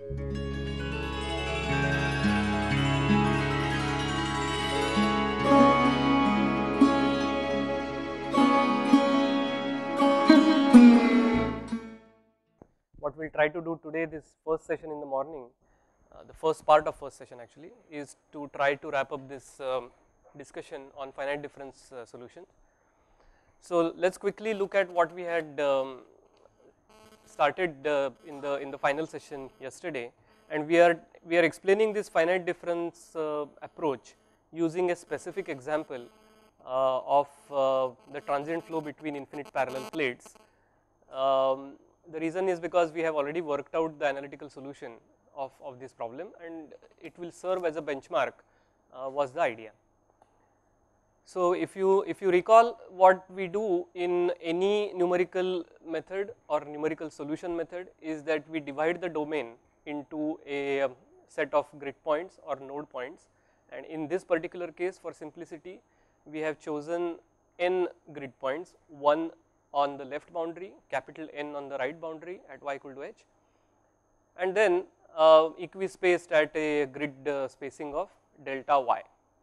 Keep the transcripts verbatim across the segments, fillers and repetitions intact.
What we will try to do today, this first session in the morning, uh, the first part of first session actually, is to try to wrap up this um, discussion on finite difference uh, solutions. So let us quickly look at what we had um, started uh, in the in the final session yesterday, and we are we are explaining this finite difference uh, approach using a specific example uh, of uh, the transient flow between infinite parallel plates. Um, the reason is because we have already worked out the analytical solution of, of this problem, and it will serve as a benchmark uh, was the idea. So if you if you recall what we do in any numerical method or numerical solution method is that we divide the domain into a set of grid points or node points, and in this particular case, for simplicity, we have chosen n grid points, one on the left boundary, capital N on the right boundary at y equal to h, and then uh, equispaced at a grid uh, spacing of delta y.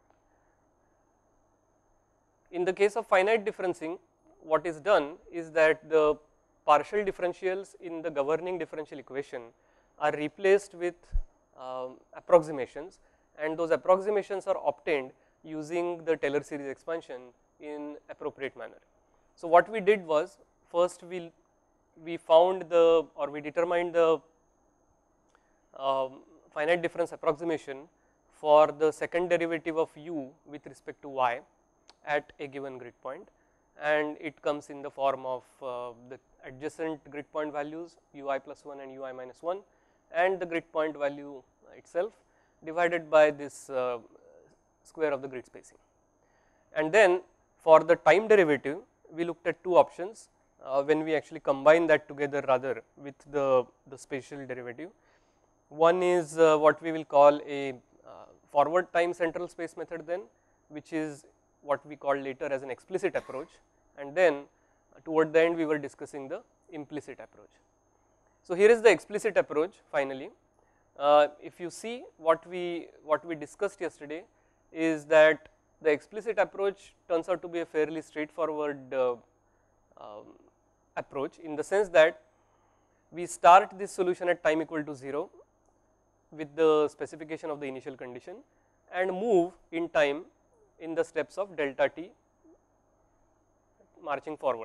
In the case of finite differencing, what is done is that the partial differentials in the governing differential equation are replaced with um, approximations, and those approximations are obtained using the Taylor series expansion in appropriate manner. So what we did was, first we we found the or we determined the um, finite difference approximation for the second derivative of u with respect to y at a given grid point, and it comes in the form of uh, the adjacent grid point values ui plus one and ui minus one, and the grid point value itself divided by this uh, square of the grid spacing. And then for the time derivative, we looked at two options uh, when we actually combine that together rather with the, the spatial derivative. One is uh, what we will call a uh, forward time central space method then, which is what we call later as an explicit approach, and then uh, toward the end we were discussing the implicit approach. So here is the explicit approach finally. Uh, if you see what we what we discussed yesterday is that the explicit approach turns out to be a fairly straightforward uh, um, approach, in the sense that we start this solution at time equal to zero with the specification of the initial condition and move in time in the steps of delta t marching forward.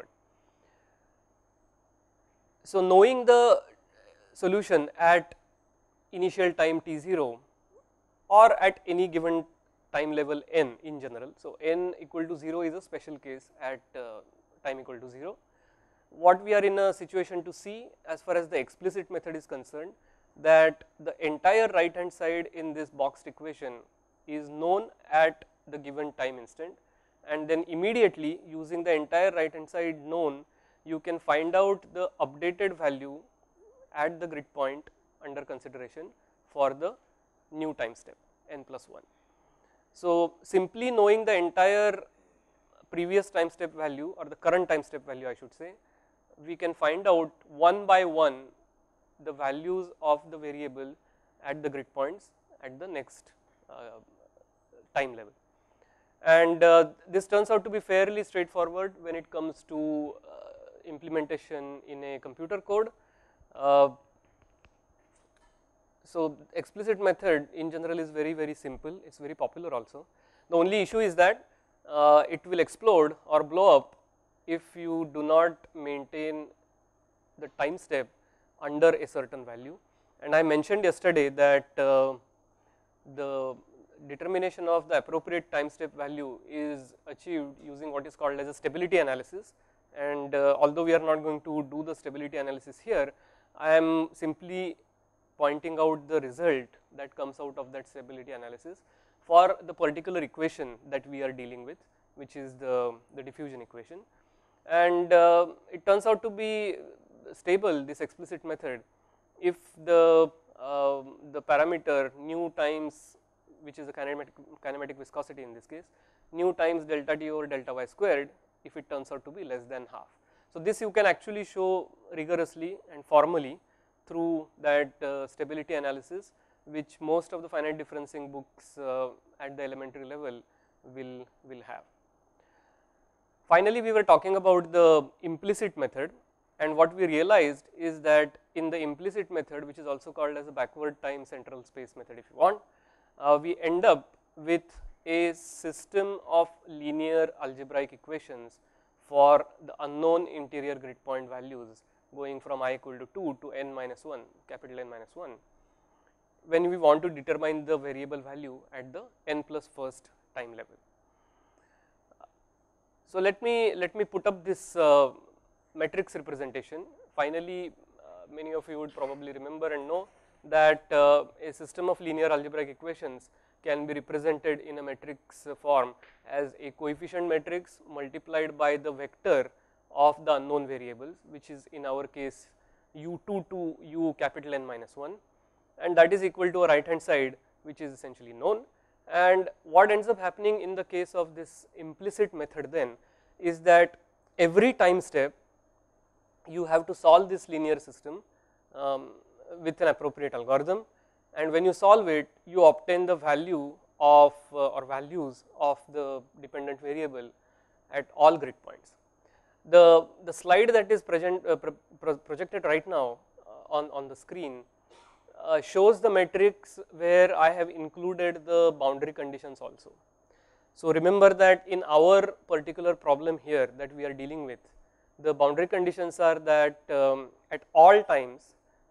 So knowing the solution at initial time t zero or at any given time level n in general, so n equal to zero is a special case at uh, time equal to zero. What we are in a situation to see as far as the explicit method is concerned, that the entire right hand side in this boxed equation is known at the given time instant, and then immediately using the entire right hand side known, you can find out the updated value at the grid point under consideration for the new time step n plus one. So simply knowing the entire previous time step value or the current time step value I should say, we can find out one by one the values of the variable at the grid points at the next uh, time level. And uh, this turns out to be fairly straightforward when it comes to uh, implementation in a computer code. Uh, so explicit method in general is very very simple, it is very popular also. The only issue is that uh, it will explode or blow up if you do not maintain the time step under a certain value. And I mentioned yesterday that uh, the determination of the appropriate time step value is achieved using what is called as a stability analysis, and uh, although we are not going to do the stability analysis here, I am simply pointing out the result that comes out of that stability analysis for the particular equation that we are dealing with, which is the, the diffusion equation. And uh, it turns out to be stable, this explicit method, if the uh, the parameter nu times, which is the kinematic, kinematic viscosity in this case, nu times delta t over delta y squared, if it turns out to be less than half. So this you can actually show rigorously and formally through that uh, stability analysis, which most of the finite differencing books uh, at the elementary level will, will have. Finally, we were talking about the implicit method, and what we realized is that in the implicit method, which is also called as a backward time central space method if you want, uh, we end up with a system of linear algebraic equations for the unknown interior grid point values going from I equal to two to n minus one, capital N minus one, when we want to determine the variable value at the n plus first time level. So let me let me put up this uh, matrix representation. Finally, uh, many of you would probably remember and know that uh, a system of linear algebraic equations can be represented in a matrix form as a coefficient matrix multiplied by the vector of the unknown variables, which is in our case u two to u capital N minus one, and that is equal to a right hand side which is essentially known. And what ends up happening in the case of this implicit method then is that every time step you have to solve this linear system um, with an appropriate algorithm, and when you solve it you obtain the value of uh, or values of the dependent variable at all grid points. The, the slide that is present, uh, pro pro projected right now uh, on, on the screen uh, shows the matrix where I have included the boundary conditions also. So remember that in our particular problem here that we are dealing with, the boundary conditions are that um, at all times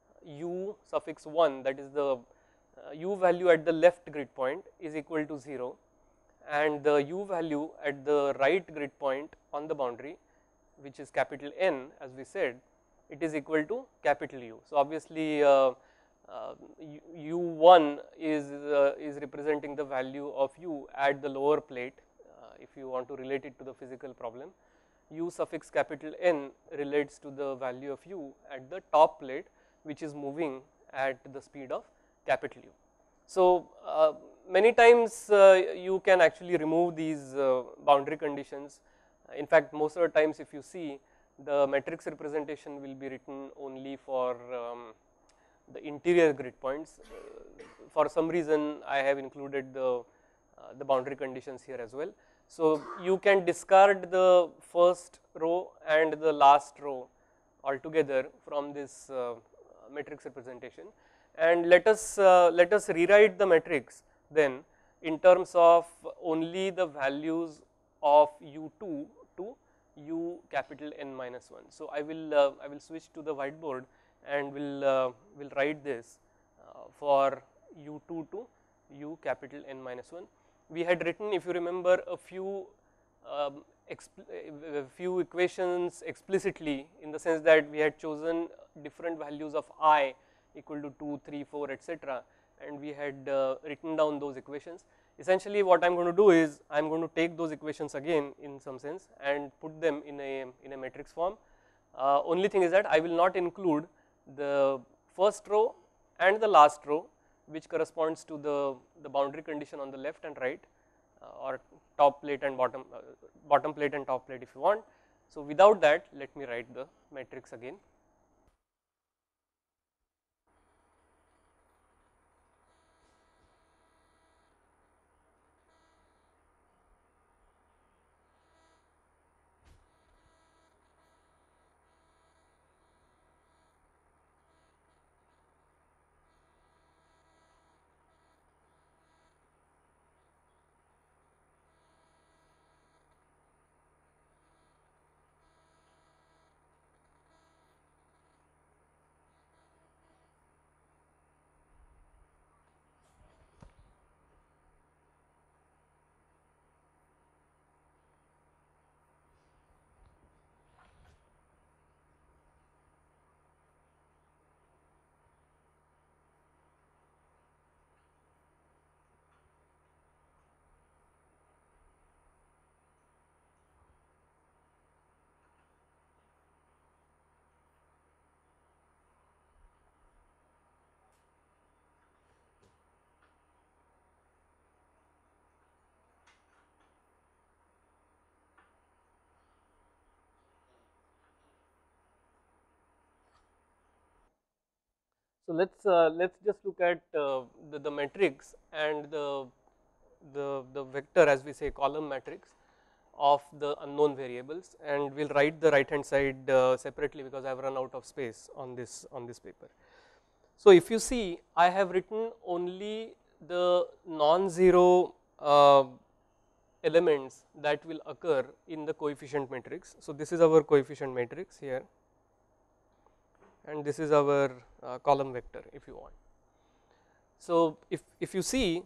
u suffix one, that is the uh, u value at the left grid point is equal to zero, and the u value at the right grid point on the boundary, which is capital N, as we said, it is equal to capital U. So obviously uh, uh, u one is uh, is representing the value of u at the lower plate, uh, if you want to relate it to the physical problem. U suffix capital N relates to the value of u at the top plate, which is moving at the speed of capital U. So uh, many times uh, you can actually remove these uh, boundary conditions. In fact, most of the times if you see, the matrix representation will be written only for um, the interior grid points. Uh, for some reason I have included the, uh, the boundary conditions here as well. So you can discard the first row and the last row altogether from this uh, matrix representation, and let us uh, let us rewrite the matrix then in terms of only the values of u two to u capital N minus one. So I will uh, I will switch to the whiteboard and will uh, will write this uh, for u two to u capital N minus one. We had written, if you remember, a few um, a few equations explicitly, in the sense that we had chosen different values of I equal to two, three, four, et cetera, and we had uh, written down those equations. Essentially what I am going to do is I am going to take those equations again in some sense and put them in a in a matrix form. Uh, only thing is that I will not include the first row and the last row, which corresponds to the, the boundary condition on the left and right, uh, or top plate and bottom, uh, bottom plate and top plate if you want. So without that, let me write the matrix again. So let's uh, let's just look at uh, the, the matrix and the, the the vector, as we say, column matrix of the unknown variables, and we'll write the right hand side uh, separately because I have run out of space on this on this paper. So if you see, I have written only the non-zero uh, elements that will occur in the coefficient matrix. So this is our coefficient matrix here, and this is our uh, column vector if you want. So if, if you see,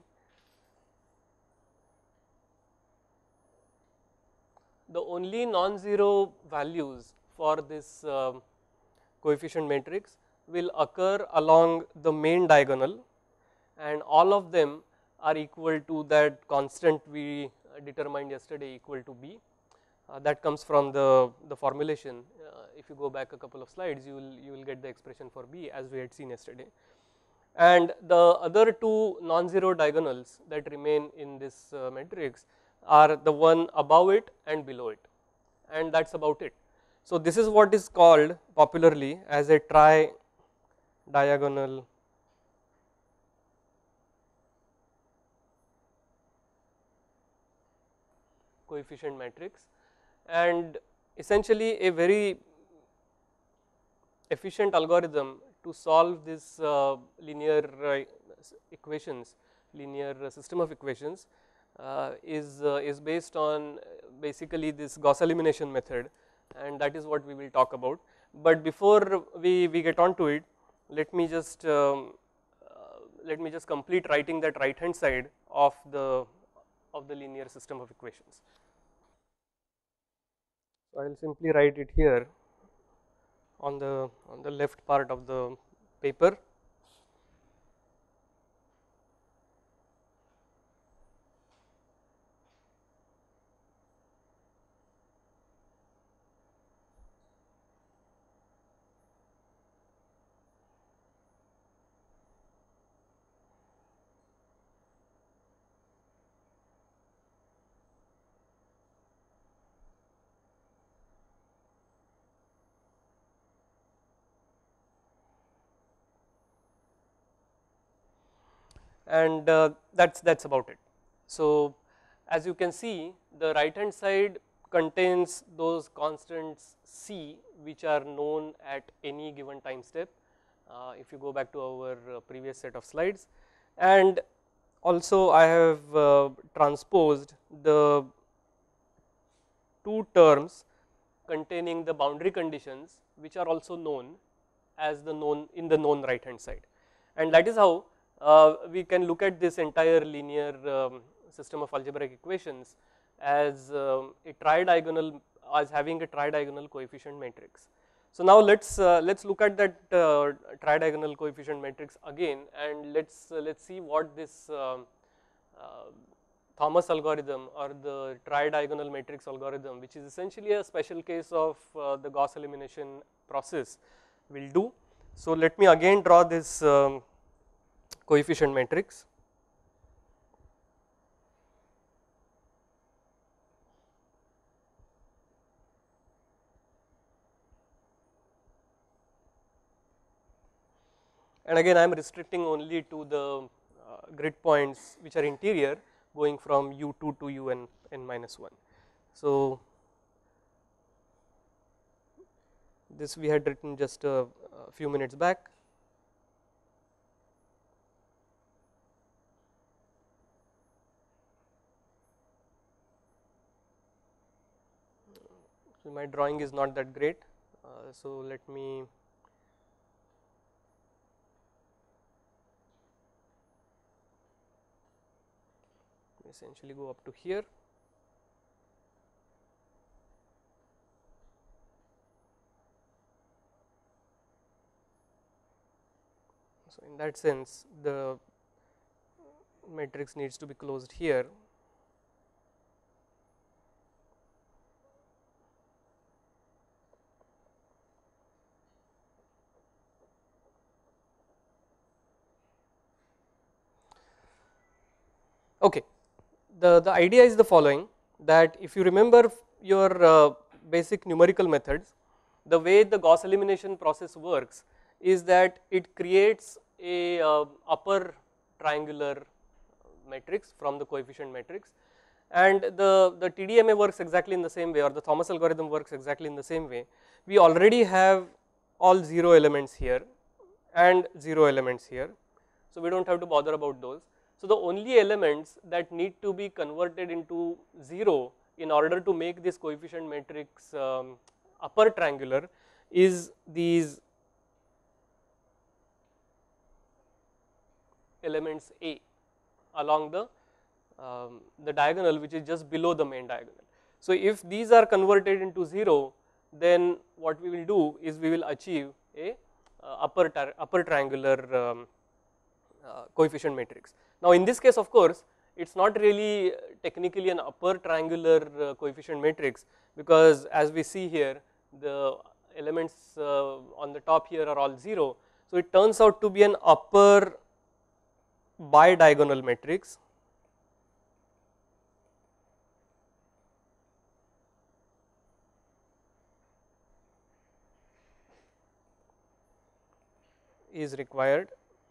the only non-zero values for this uh, coefficient matrix will occur along the main diagonal, and all of them are equal to that constant we determined yesterday equal to b. Uh, that comes from the, the formulation. Uh, if you go back a couple of slides, you will you will get the expression for b as we had seen yesterday. And the other two non-zero diagonals that remain in this uh, matrix are the one above it and below it, and that's about it. So this is what is called popularly as a tri-diagonal coefficient matrix, and essentially a very efficient algorithm to solve this uh, linear uh, equations, linear system of equations uh, is uh, is based on basically this Gauss elimination method, and that is what we will talk about. But before we, we get on to it, let me just um, uh, let me just complete writing that right hand side of the of the linear system of equations. So I will simply write it here on the on the left part of the paper. And uh, that's that's about it. So as you can see, the right hand side contains those constants c which are known at any given time step, uh, if you go back to our uh, previous set of slides, and also I have uh, transposed the two terms containing the boundary conditions which are also known as the known in the known right hand side, and that is how uh, we can look at this entire linear um, system of algebraic equations as um, a tridiagonal, as having a tridiagonal coefficient matrix. So now let's uh, let's look at that uh, tridiagonal coefficient matrix again, and let's uh, let's see what this um, uh, Thomas algorithm or the tridiagonal matrix algorithm, which is essentially a special case of uh, the Gauss elimination process, will do. So let me again draw this um, coefficient matrix. And again I am restricting only to the uh, grid points which are interior, going from u two to u n n minus one. So this we had written just a, a few minutes back. So my drawing is not that great, uh, so let me essentially go up to here. So in that sense the matrix needs to be closed here. Okay. The, the idea is the following, that if you remember your uh, basic numerical methods, the way the Gauss elimination process works is that it creates a uh, upper triangular matrix from the coefficient matrix, and the, the T D M A works exactly in the same way, or the Thomas algorithm works exactly in the same way. We already have all zero elements here and zero elements here, so we do not have to bother about those. So the only elements that need to be converted into zero in order to make this coefficient matrix um, upper triangular is these elements A along the um, the diagonal which is just below the main diagonal. So if these are converted into zero, then what we will do is we will achieve a uh, upper upper triangular um, uh, coefficient matrix. Now in this case, of course, it is not really technically an upper triangular uh, coefficient matrix, because as we see here, the elements uh, on the top here are all zero. So it turns out to be an upper bidiagonal matrix is required,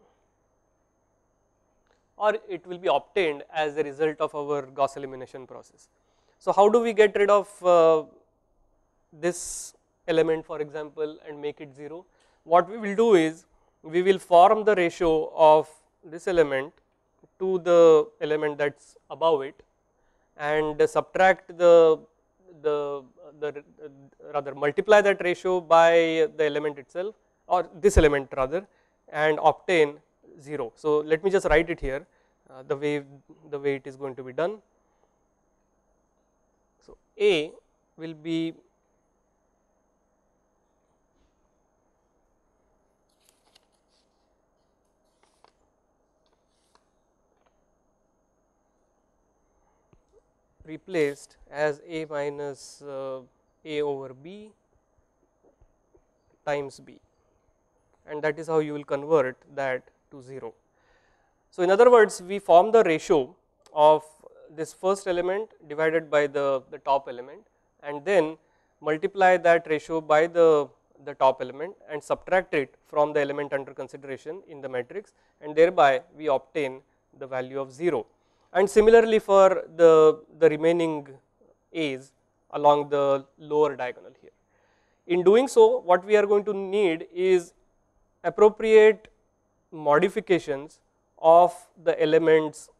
or it will be obtained as a result of our Gauss elimination process. So how do we get rid of uh, this element, for example, and make it zero? What we will do is we will form the ratio of this element to the element that is above it, and subtract the the the rather multiply that ratio by the element itself, or this element rather, and obtain zero. So let me just write it here uh, the way the way it is going to be done. So A will be replaced as A minus uh, A over B times B, and that is how you will convert that to zero. So in other words, we form the ratio of this first element divided by the, the top element, and then multiply that ratio by the, the top element and subtract it from the element under consideration in the matrix, and thereby we obtain the value of zero. And similarly for the, the remaining A's along the lower diagonal here. In doing so, what we are going to need is appropriate modifications of the elements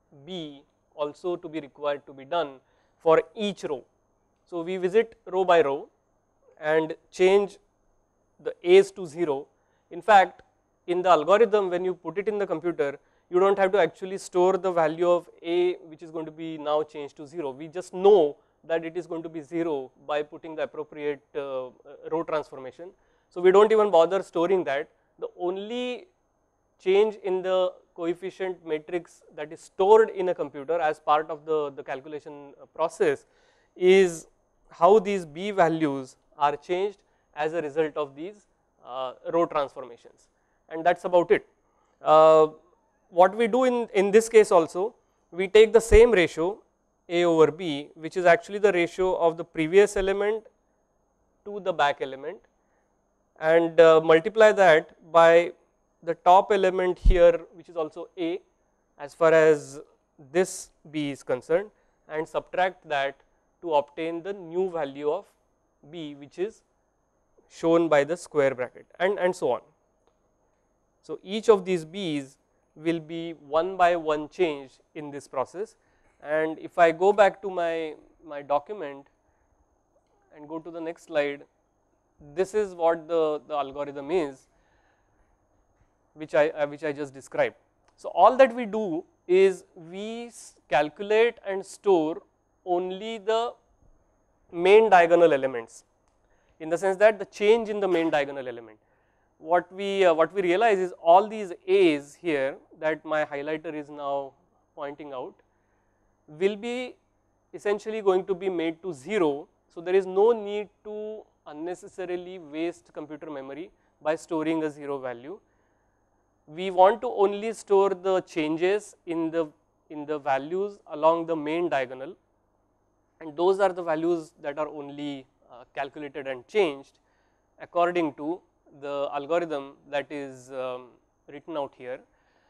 B also to be required to be done for each row. So we visit row by row and change the A's to zero. In fact, in the algorithm, when you put it in the computer, you do not have to actually store the value of A, which is going to be now changed to zero. We just know that it is going to be zero by putting the appropriate uh, row transformation. So we do not even bother storing that. The only change in the coefficient matrix that is stored in a computer as part of the, the calculation process is how these B values are changed as a result of these uh, row transformations, and that is about it. Uh, what we do in, in this case also, we take the same ratio A over B, which is actually the ratio of the previous element to the back element, and uh, multiply that by the top element here, which is also A as far as this B is concerned, and subtract that to obtain the new value of B, which is shown by the square bracket, and, and so on. So each of these B's will be one by one change in this process, and if I go back to my, my document and go to the next slide, this is what the, the algorithm is, which I, uh, which I just described. So all that we do is we calculate and store only the main diagonal elements, in the sense that the change in the main diagonal element. What we, uh, what we realize is all these A's here that my highlighter is now pointing out will be essentially going to be made to zero. So there is no need to unnecessarily waste computer memory by storing a zero value. We want to only store the changes in the, in the values along the main diagonal, and those are the values that are only uh, calculated and changed according to the algorithm that is um, written out here.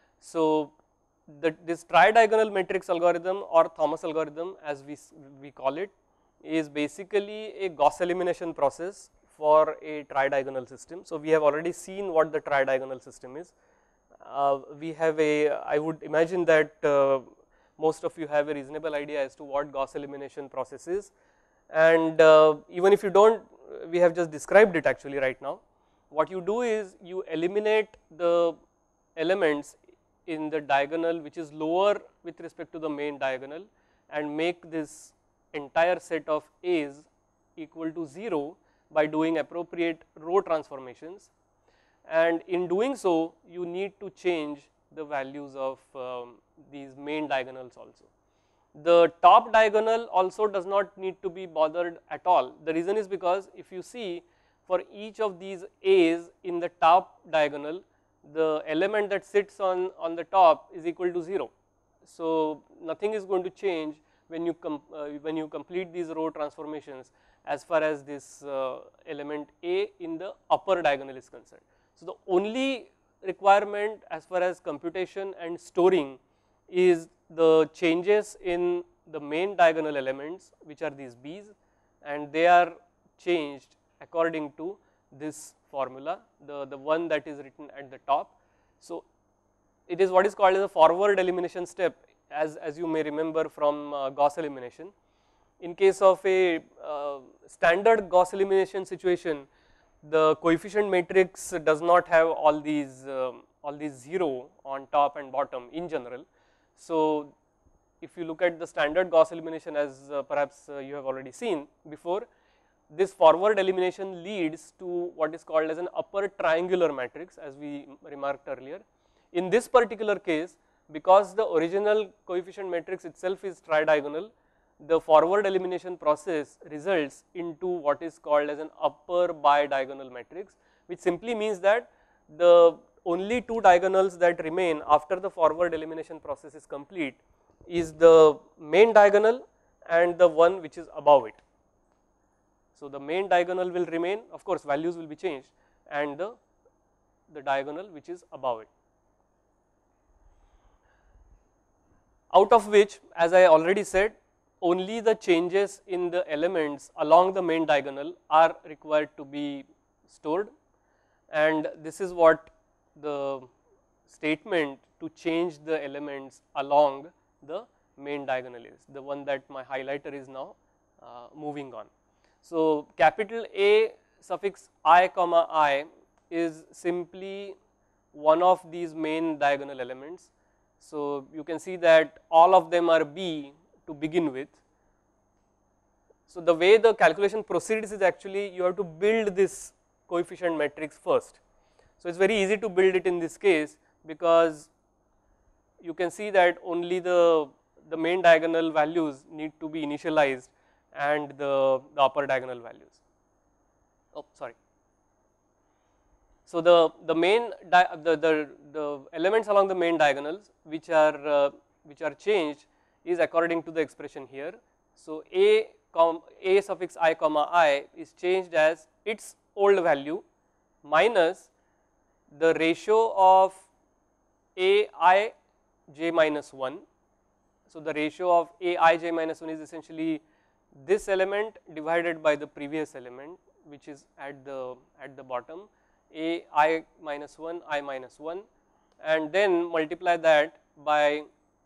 So, the, this tri-diagonal matrix algorithm or Thomas algorithm as we, we call it is basically a Gauss elimination process for a tri-diagonal system. So, we have already seen what the tri-diagonal system is. Uh, we have a, I would imagine that uh, most of you have a reasonable idea as to what Gauss elimination process is, and uh, even if you do not, we have just described it actually right now. What you do is you eliminate the elements in the diagonal which is lower with respect to the main diagonal and make this entire set of A's equal to zero by doing appropriate row transformations, and in doing so you need to change the values of um, these main diagonals also. The top diagonal also does not need to be bothered at all. The reason is because if you see, for each of these A's in the top diagonal, the element that sits on, on the top is equal to zero. So, nothing is going to change when you, com, uh, when you complete these row transformations as far as this uh, element A in the upper diagonal is concerned. So, the only requirement as far as computation and storing is the changes in the main diagonal elements, which are these B's, and they are changed according to this formula, the, the one that is written at the top. So, it is what is called as a forward elimination step, as, as you may remember from uh, Gauss elimination. In case of a uh, standard Gauss elimination situation, the coefficient matrix does not have all these um, all these zero on top and bottom in general. So, if you look at the standard Gauss elimination, as uh, perhaps uh, you have already seen before, this forward elimination leads to what is called as an upper triangular matrix, as we remarked earlier. In this particular case, because the original coefficient matrix itself is tri-diagonal, the forward elimination process results into what is called as an upper bi-diagonal matrix, which simply means that the only two diagonals that remain after the forward elimination process is complete is the main diagonal and the one which is above it. So, the main diagonal will remain, of course values will be changed, and the, the diagonal which is above it. Out of which, as I already said, only the changes in the elements along the main diagonal are required to be stored, and this is what the statement to change the elements along the main diagonal is, the one that my highlighter is now uh, moving on. So, capital A suffix I comma I is simply one of these main diagonal elements. So, you can see that all of them are B to begin with. So, the way the calculation proceeds is actually you have to build this coefficient matrix first. So, it is very easy to build it in this case, because you can see that only the, the main diagonal values need to be initialized and the, the upper diagonal values. Oh, sorry. So, the, the main di the, the, the elements along the main diagonals which are uh, which are changed is according to the expression here. So, A com A suffix I comma I is changed as its old value minus the ratio of A I j minus one. So, the ratio of A I j minus one is essentially this element divided by the previous element, which is at the at the bottom, A I minus one, I minus one, and then multiply that by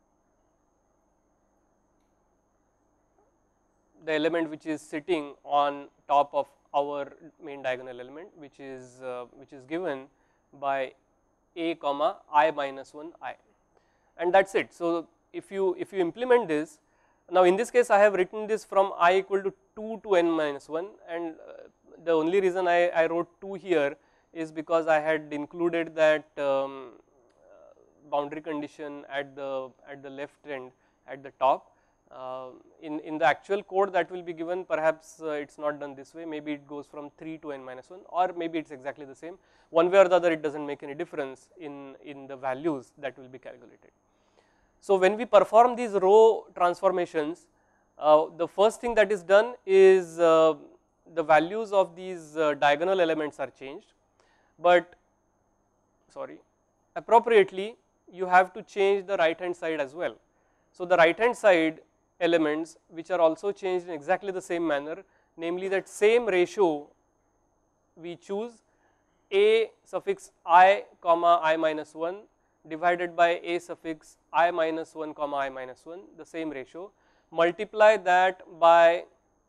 the element which is sitting on top of our main diagonal element, which is uh, which is given by A comma I minus one I, and that is it. So, if you if you implement this, now in this case I have written this from I equal to two to n minus one, and uh, the only reason I, I wrote two here is because I had included that um, boundary condition at the at the left end at the top. Uh, in, in the actual code that will be given, perhaps uh, it is not done this way, maybe it goes from three to n minus one, or maybe it is exactly the same. One way or the other, it does not make any difference in, in the values that will be calculated. So, when we perform these row transformations, uh, the first thing that is done is uh, the values of these uh, diagonal elements are changed. but sorry appropriately you have to change the right hand side as well. So, the right hand side elements which are also changed in exactly the same manner, namely that same ratio we choose a suffix I comma I minus one divided by a suffix I minus one comma I minus one, the same ratio, multiply that by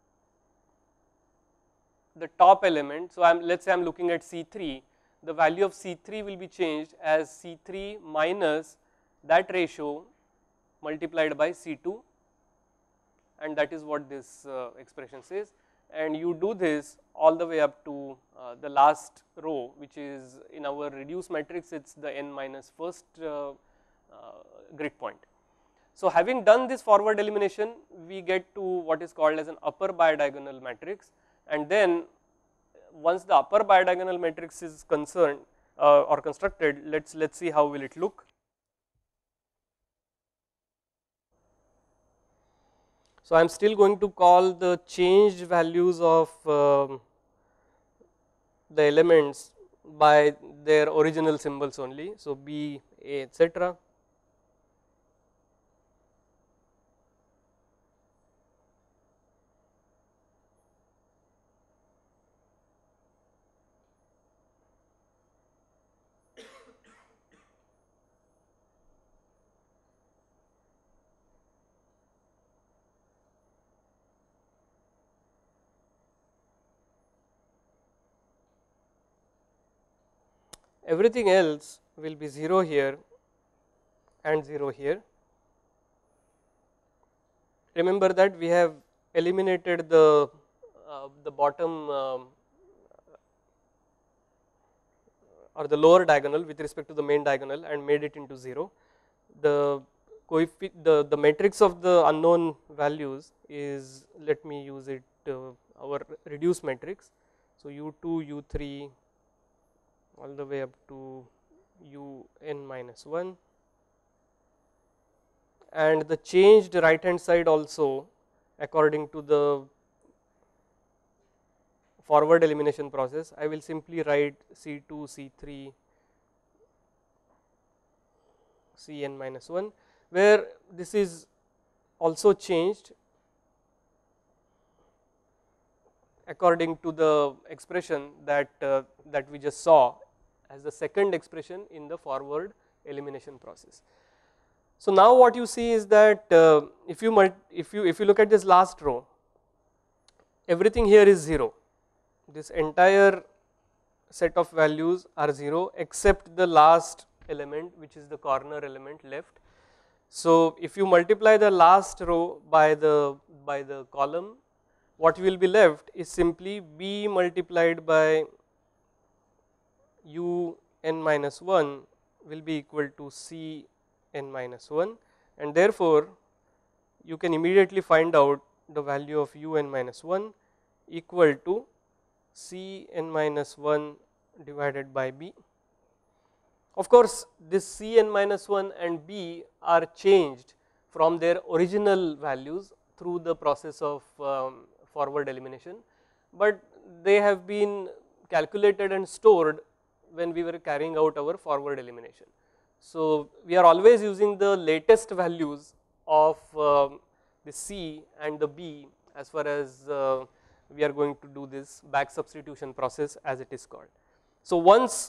the top element. So, I am let us say I am looking at C three, the value of C three will be changed as C three minus that ratio multiplied by C two, and that is what this uh, expression says, and you do this all the way up to uh, the last row, which is in our reduced matrix it is the n minus first uh, uh, grid point. So, having done this forward elimination, we get to what is called as an upper bidiagonal matrix, and then once the upper bidiagonal matrix is concerned uh, or constructed, let's let's see how will it look. So, I am still going to call the changed values of uh, the elements by their original symbols only. So, B, A, etc. Everything else will be zero here and zero here. Remember that we have eliminated the uh, the bottom um, or the lower diagonal with respect to the main diagonal and made it into zero. The the the matrix of the unknown values is, let me use it uh, our reduced matrix. So, U two, U three all the way up to U n minus one, and the changed right hand side also according to the forward elimination process. I will simply write C two, C three, C n minus one, where this is also changed according to the expression that uh, that we just saw as the second expression in the forward elimination process. So, now what you see is that uh, if you if you if you look at this last row, everything here is zero. This entire set of values are zero except the last element, which is the corner element left. So, if you multiply the last row by the by the column, what will be left is simply B multiplied by U n minus one will be equal to C n minus one, and therefore, you can immediately find out the value of U n minus one equal to C n minus one divided by B. Of course, this C n minus one and B are changed from their original values through the process of um, forward elimination, but they have been calculated and stored when we were carrying out our forward elimination. So, we are always using the latest values of uh, the C and the B as far as uh, we are going to do this back substitution process as it is called. So, once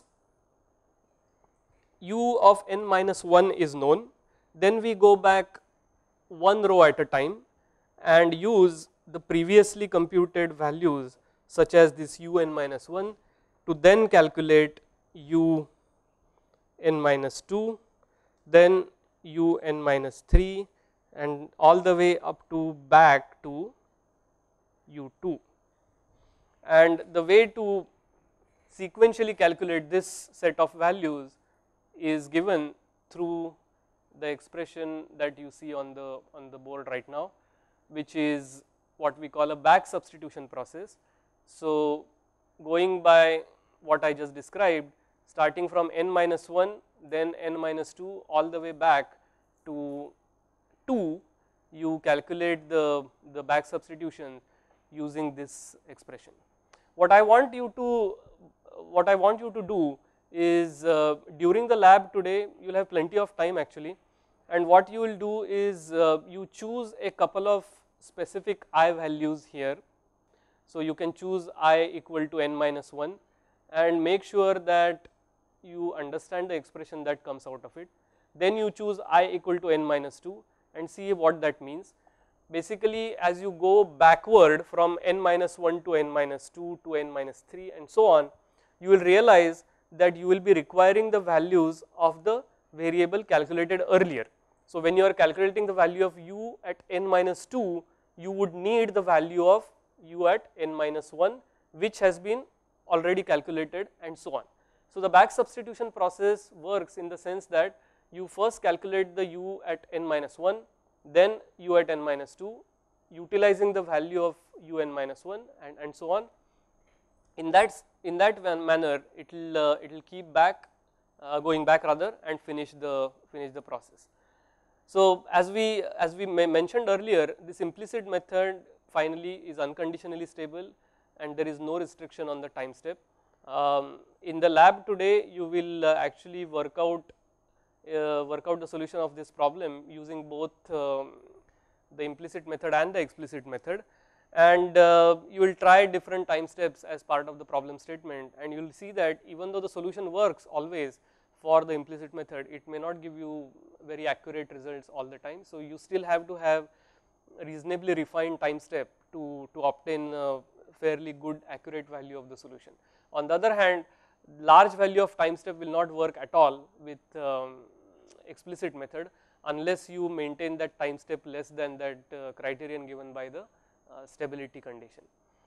U of n minus one is known, then we go back one row at a time and use the previously computed values such as this U n minus one to then calculate U n minus two, then U n minus three, and all the way up to back to U two. And the way to sequentially calculate this set of values is given through the expression that you see on the on the board right now, which is what we call a back substitution process. So, going by what I just described, starting from n minus one, then n minus two, all the way back to two, you calculate the, the back substitution using this expression. What I want you to what I want you to do is uh, during the lab today you will have plenty of time actually, and what you will do is uh, you choose a couple of specific I values here. So you can choose I equal to n minus one and make sure that you understand the expression that comes out of it. Then you choose I equal to n minus two and see what that means. Basically as you go backward from n minus one to n minus two to n minus three and so on, you will realize that you will be requiring the values of the variable calculated earlier. So when you are calculating the value of u at n minus two, you would need the value of u at n minus one, which has been already calculated and so on. So the back substitution process works in the sense that you first calculate the u at n minus one, then u at n minus two, utilizing the value of u n minus one and, and so on. In that, in that manner it will uh, it will keep back uh, going back rather and finish the finish the process. So as we as we mentioned earlier, this implicit method finally is unconditionally stable and there is no restriction on the time step. Um, in the lab today you will uh, actually work out uh, work out the solution of this problem using both um, the implicit method and the explicit method, and uh, you will try different time steps as part of the problem statement, and you will see that even though the solution works always for the implicit method, it may not give you very accurate results all the time. So you still have to have a reasonably refined time step to, to obtain a fairly good accurate value of the solution. On the other hand, large value of time step will not work at all with um, explicit method unless you maintain that time step less than that uh, criterion given by the uh, stability condition.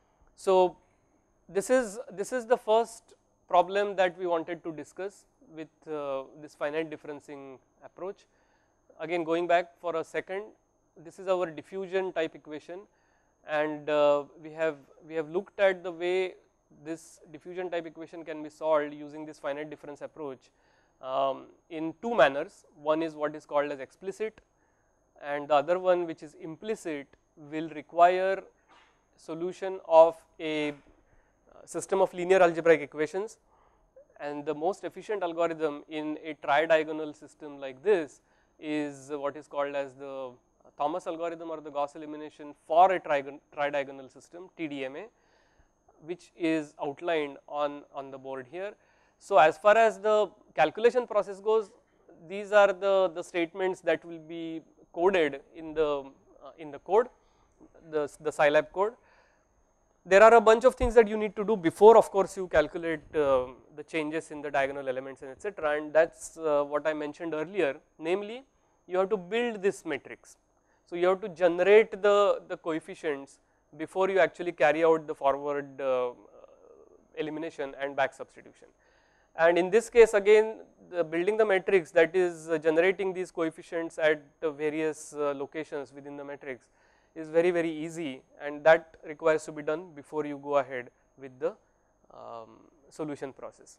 So this is this is the first problem that we wanted to discuss with uh, this finite differencing approach. Again, going back for a second, this is our diffusion type equation, and uh, we have we have looked at the way this diffusion type equation can be solved using this finite difference approach um, in two manners. One is what is called as explicit, and the other one, which is implicit, will require solution of a system of linear algebraic equations, and the most efficient algorithm in a tridiagonal system like this is what is called as the Thomas algorithm or the Gauss elimination for a tridiagonal system, T D M A, which is outlined on, on the board here. So as far as the calculation process goes, these are the, the statements that will be coded in the, uh, in the code, the, the Scilab code. There are a bunch of things that you need to do before, of course, you calculate uh, the changes in the diagonal elements and et cetera, and that is uh, what I mentioned earlier, namely you have to build this matrix. So you have to generate the, the coefficients before you actually carry out the forward uh, elimination and back substitution. And in this case again, the building the matrix, that is uh, generating these coefficients at uh, various uh, locations within the matrix, is very very easy, and that requires to be done before you go ahead with the um, solution process.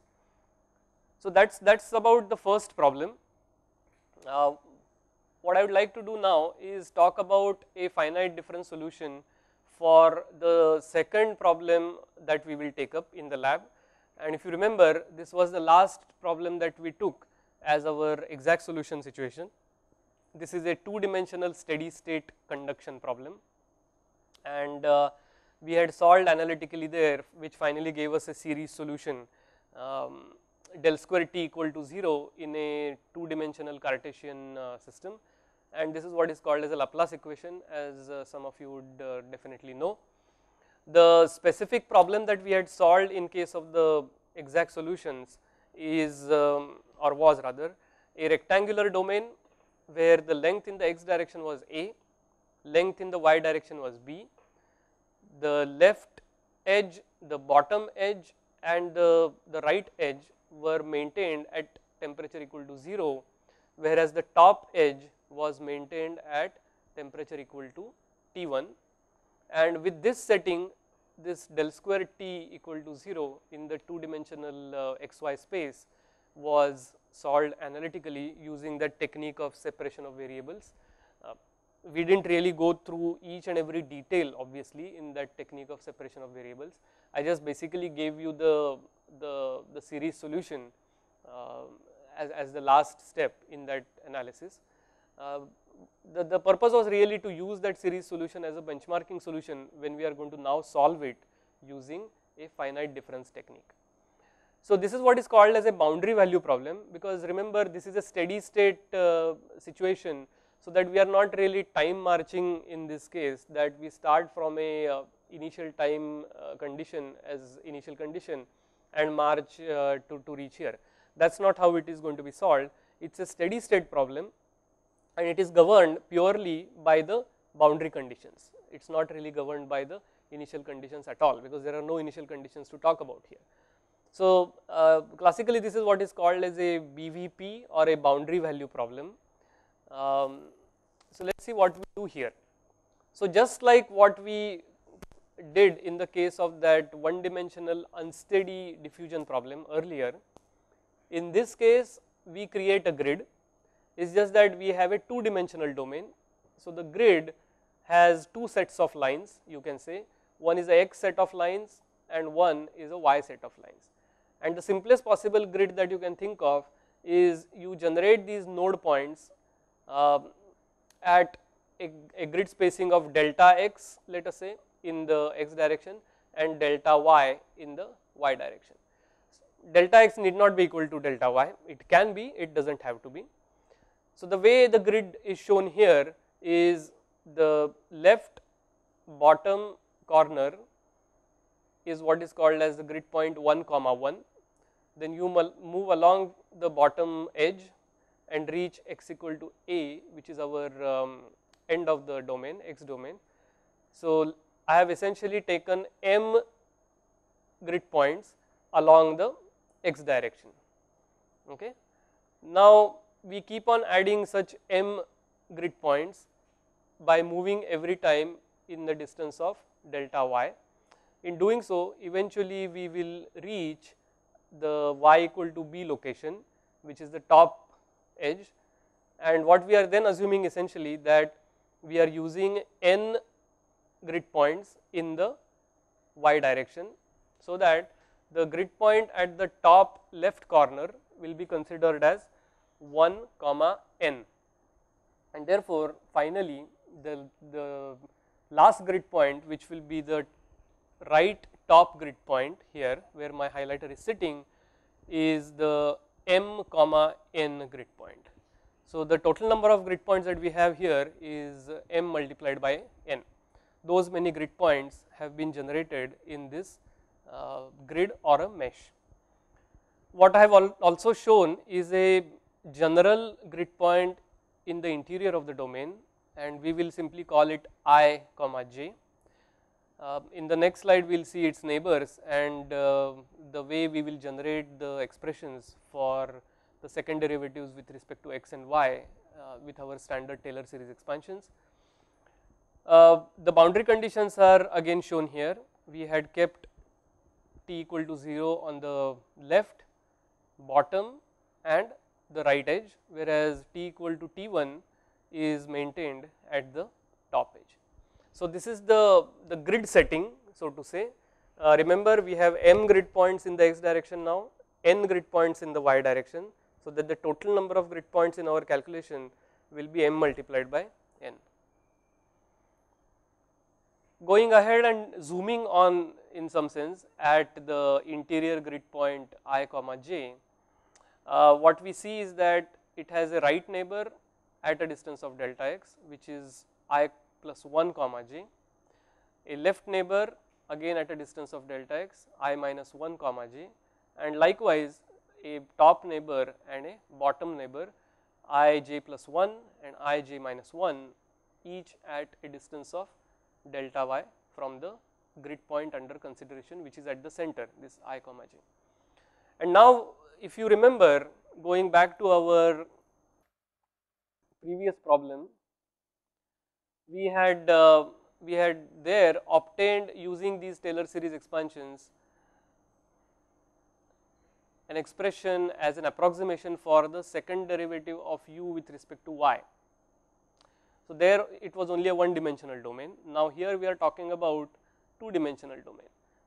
So that's that's about the first problem. Uh, what I would like to do now is talk about a finite difference solution for the second problem that we will take up in the lab. And if you remember, this was the last problem that we took as our exact solution situation. This is a two dimensional steady state conduction problem, and uh, we had solved analytically there, which finally gave us a series solution, um, del square t equal to zero in a two dimensional Cartesian uh, system, and this is what is called as a Laplace equation, as uh, some of you would uh, definitely know. The specific problem that we had solved in case of the exact solutions is um, or was rather a rectangular domain where the length in the x direction was a, length in the y direction was b, the left edge, the bottom edge and the, the right edge were maintained at temperature equal to zero, whereas the top edge was maintained at temperature equal to T one, and with this setting, this del square t equal to zero in the two dimensional uh, xy space was solved analytically using that technique of separation of variables. Uh, we did not really go through each and every detail obviously in that technique of separation of variables. I just basically gave you the the, the series solution uh, as, as the last step in that analysis. Uh, the, the purpose was really to use that series solution as a benchmarking solution when we are going to now solve it using a finite difference technique. So, this is what is called as a boundary value problem, because remember this is a steady state uh, situation. So, that we are not really time marching in this case, that we start from a uh, initial time uh, condition as initial condition and march uh, to, to reach here. That is not how it is going to be solved. It is a steady state problem and it is governed purely by the boundary conditions. It is not really governed by the initial conditions at all, because there are no initial conditions to talk about here. So, uh, classically this is what is called as a B V P or a boundary value problem. Um, so, let us see what we do here. So, just like what we did in the case of that one dimensional unsteady diffusion problem earlier, in this case we create a grid. It is just that we have a two dimensional domain. So, the grid has two sets of lines, you can say, one is a x set of lines and one is a y set of lines. And the simplest possible grid that you can think of is you generate these node points uh, at a, a grid spacing of delta x, let us say, in the x direction and delta y in the y direction. Delta x need not be equal to delta y, it can be, it does not have to be. So, the way the grid is shown here is the left bottom corner is what is called as the grid point one comma one. Then you move along the bottom edge and reach x equal to a, which is our um, end of the domain, x domain. So, I have essentially taken m grid points along the x direction. Okay. Now, we keep on adding such m grid points by moving every time in the distance of delta y. In doing so, eventually we will reach the y equal to b location, which is the top edge, and what we are then assuming essentially that we are using n grid points in the y direction. So, that the grid point at the top left corner will be considered as one comma n, and therefore, finally, the, the last grid point, which will be the right top grid point here where my highlighter is sitting, is the m comma n grid point. So, the total number of grid points that we have here is m multiplied by n. Those many grid points have been generated in this uh, grid or a mesh. What I have al also shown is a general grid point in the interior of the domain, and we will simply call it I comma j. Uh, in the next slide, we will see its neighbors and uh, the way we will generate the expressions for the second derivatives with respect to x and y uh, with our standard Taylor series expansions. Uh, the boundary conditions are again shown here. We had kept t equal to zero on the left, bottom and the right edge, whereas t equal to t one is maintained at the top edge. So, this is the, the grid setting, so to say. Uh, remember, we have m grid points in the x direction now, n grid points in the y direction. So, that the total number of grid points in our calculation will be m multiplied by n. Going ahead and zooming on in some sense at the interior grid point I comma j, uh, what we see is that it has a right neighbor at a distance of delta x, which is I plus one comma j, a left neighbor again at a distance of delta x, I minus one comma j, and likewise a top neighbor and a bottom neighbor I j plus one and I j minus one, each at a distance of delta y from the grid point under consideration, which is at the center, this I comma j. And now, if you remember, going back to our previous problem, we had uh, we had there obtained using these Taylor series expansions an expression as an approximation for the second derivative of u with respect to y. So, there it was only a one dimensional domain. Now, here we are talking about two dimensional domain.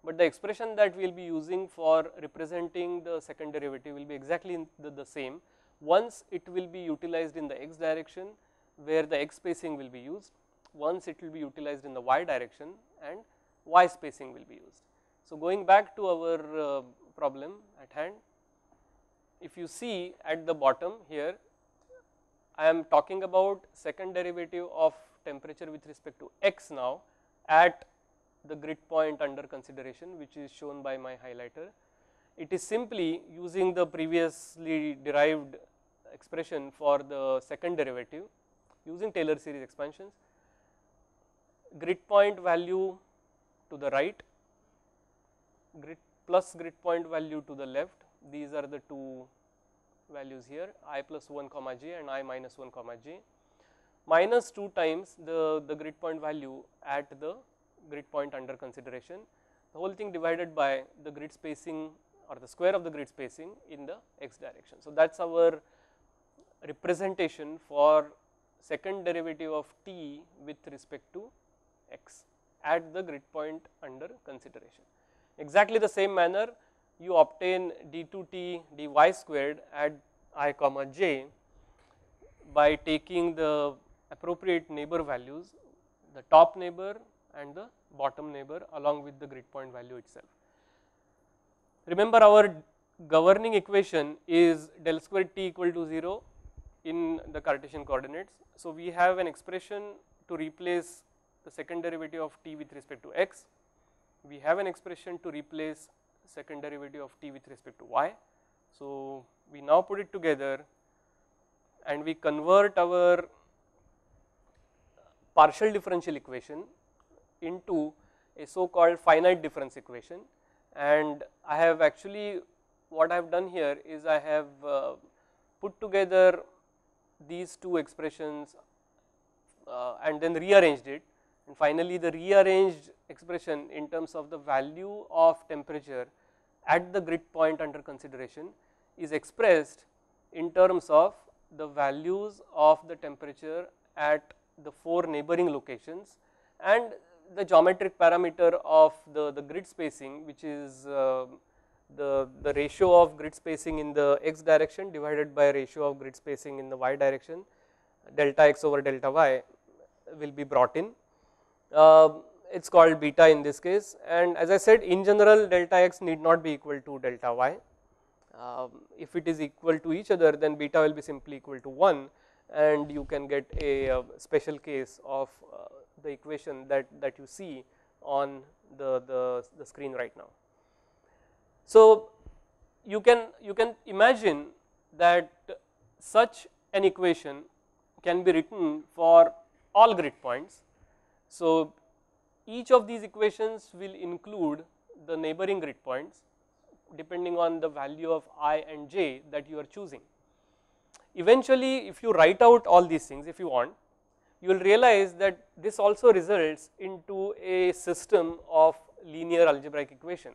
but the expression that we will be using for representing the second derivative will be exactly the, the same. Once it will be utilized in the x direction where the x spacing will be used, once it will be utilized in the y direction and y spacing will be used. So, going back to our uh, problem at hand, if you see at the bottom here, I am talking about second derivative of temperature with respect to x now at the grid point under consideration, which is shown by my highlighter. It is simply using the previously derived expression for the second derivative using Taylor series expansions, grid point value to the right, grid plus grid point value to the left. These are the two values here, I plus one comma j and I minus one comma j, minus two times the, the grid point value at the grid point under consideration, the whole thing divided by the grid spacing or the square of the grid spacing in the x direction. So, that is our representation for second derivative of t with respect to x at the grid point under consideration. Exactly the same manner you obtain d two t dy squared at I comma j by taking the appropriate neighbor values, the top neighbor and the bottom neighbor along with the grid point value itself. Remember, our governing equation is del square t equal to zero in the Cartesian coordinates. So, we have an expression to replace the second derivative of t with respect to x, we have an expression to replace second derivative of t with respect to y. So, we now put it together and we convert our partial differential equation into a so called finite difference equation, and I have actually what I have done here is I have uh, put together these two expressions uh, and then rearranged it, and finally the rearranged expression in terms of the value of temperature at the grid point under consideration is expressed in terms of the values of the temperature at the four neighboring locations and the geometric parameter of the, the grid spacing, which is uh, the, the ratio of grid spacing in the x direction divided by ratio of grid spacing in the y direction, delta x over delta y will be brought in. Uh, it is called beta in this case, and as I said, in general delta x need not be equal to delta y. Um, if it is equal to each other, then beta will be simply equal to one, and you can get a uh, special case of uh, the equation that, that you see on the, the, the screen right now. So, you can, you can imagine that such an equation can be written for all grid points. So, each of these equations will include the neighboring grid points depending on the value of I and j that you are choosing. Eventually, if you write out all these things, if you want, you will realize that this also results into a system of linear algebraic equations.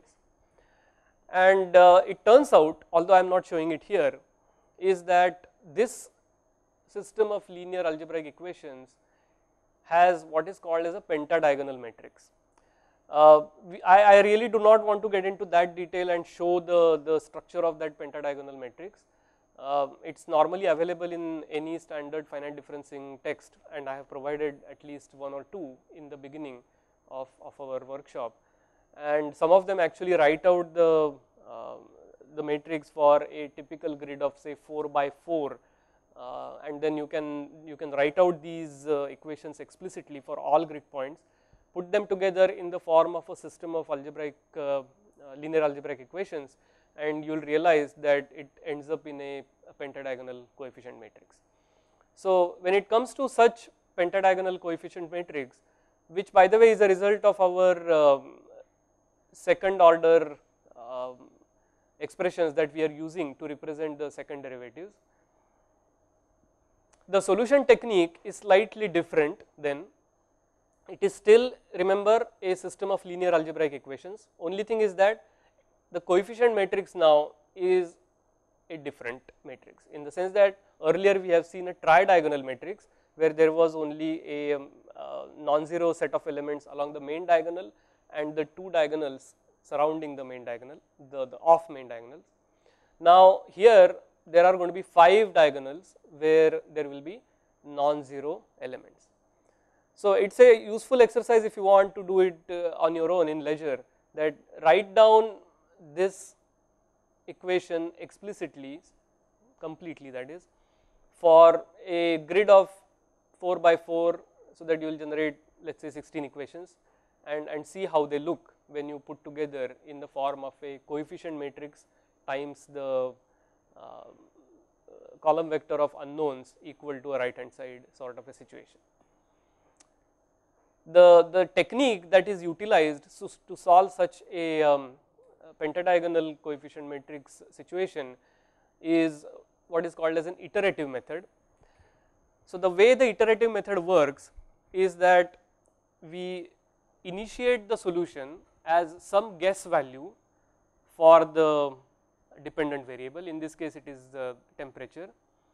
And uh, it turns out, although I am not showing it here, is that this system of linear algebraic equations has what is called as a pentadiagonal matrix. Uh, we, I, I really do not want to get into that detail and show the, the structure of that pentadiagonal matrix. Uh, it is normally available in any standard finite differencing text, and I have provided at least one or two in the beginning of, of our workshop, and some of them actually write out the, uh, the matrix for a typical grid of say four by four, uh, and then you can, you can write out these uh, equations explicitly for all grid points, put them together in the form of a system of algebraic uh, uh, linear algebraic equations, and you will realize that it ends up in a, a pentadiagonal coefficient matrix. So, when it comes to such pentadiagonal coefficient matrix, which by the way is a result of our um, second order um, expressions that we are using to represent the second derivatives, the solution technique is slightly different. Then it is still, remember, a system of linear algebraic equations. Only thing is that the coefficient matrix now is a different matrix, in the sense that earlier we have seen a tridiagonal matrix where there was only a um, uh, non-zero set of elements along the main diagonal and the two diagonals surrounding the main diagonal, the, the off main diagonals. Now here there are going to be five diagonals where there will be non-zero elements. So it is a useful exercise if you want to do it uh, on your own in leisure, that write down this equation explicitly, completely, that is, for a grid of four by four, so that you will generate, let us say, sixteen equations, and, and see how they look when you put together in the form of a coefficient matrix times the uh, column vector of unknowns equal to a right hand side sort of a situation. The, the technique that is utilized so to solve such a um, pentadiagonal coefficient matrix situation is what is called as an iterative method. So the way the iterative method works is that we initiate the solution as some guess value for the dependent variable, in this case it is the temperature,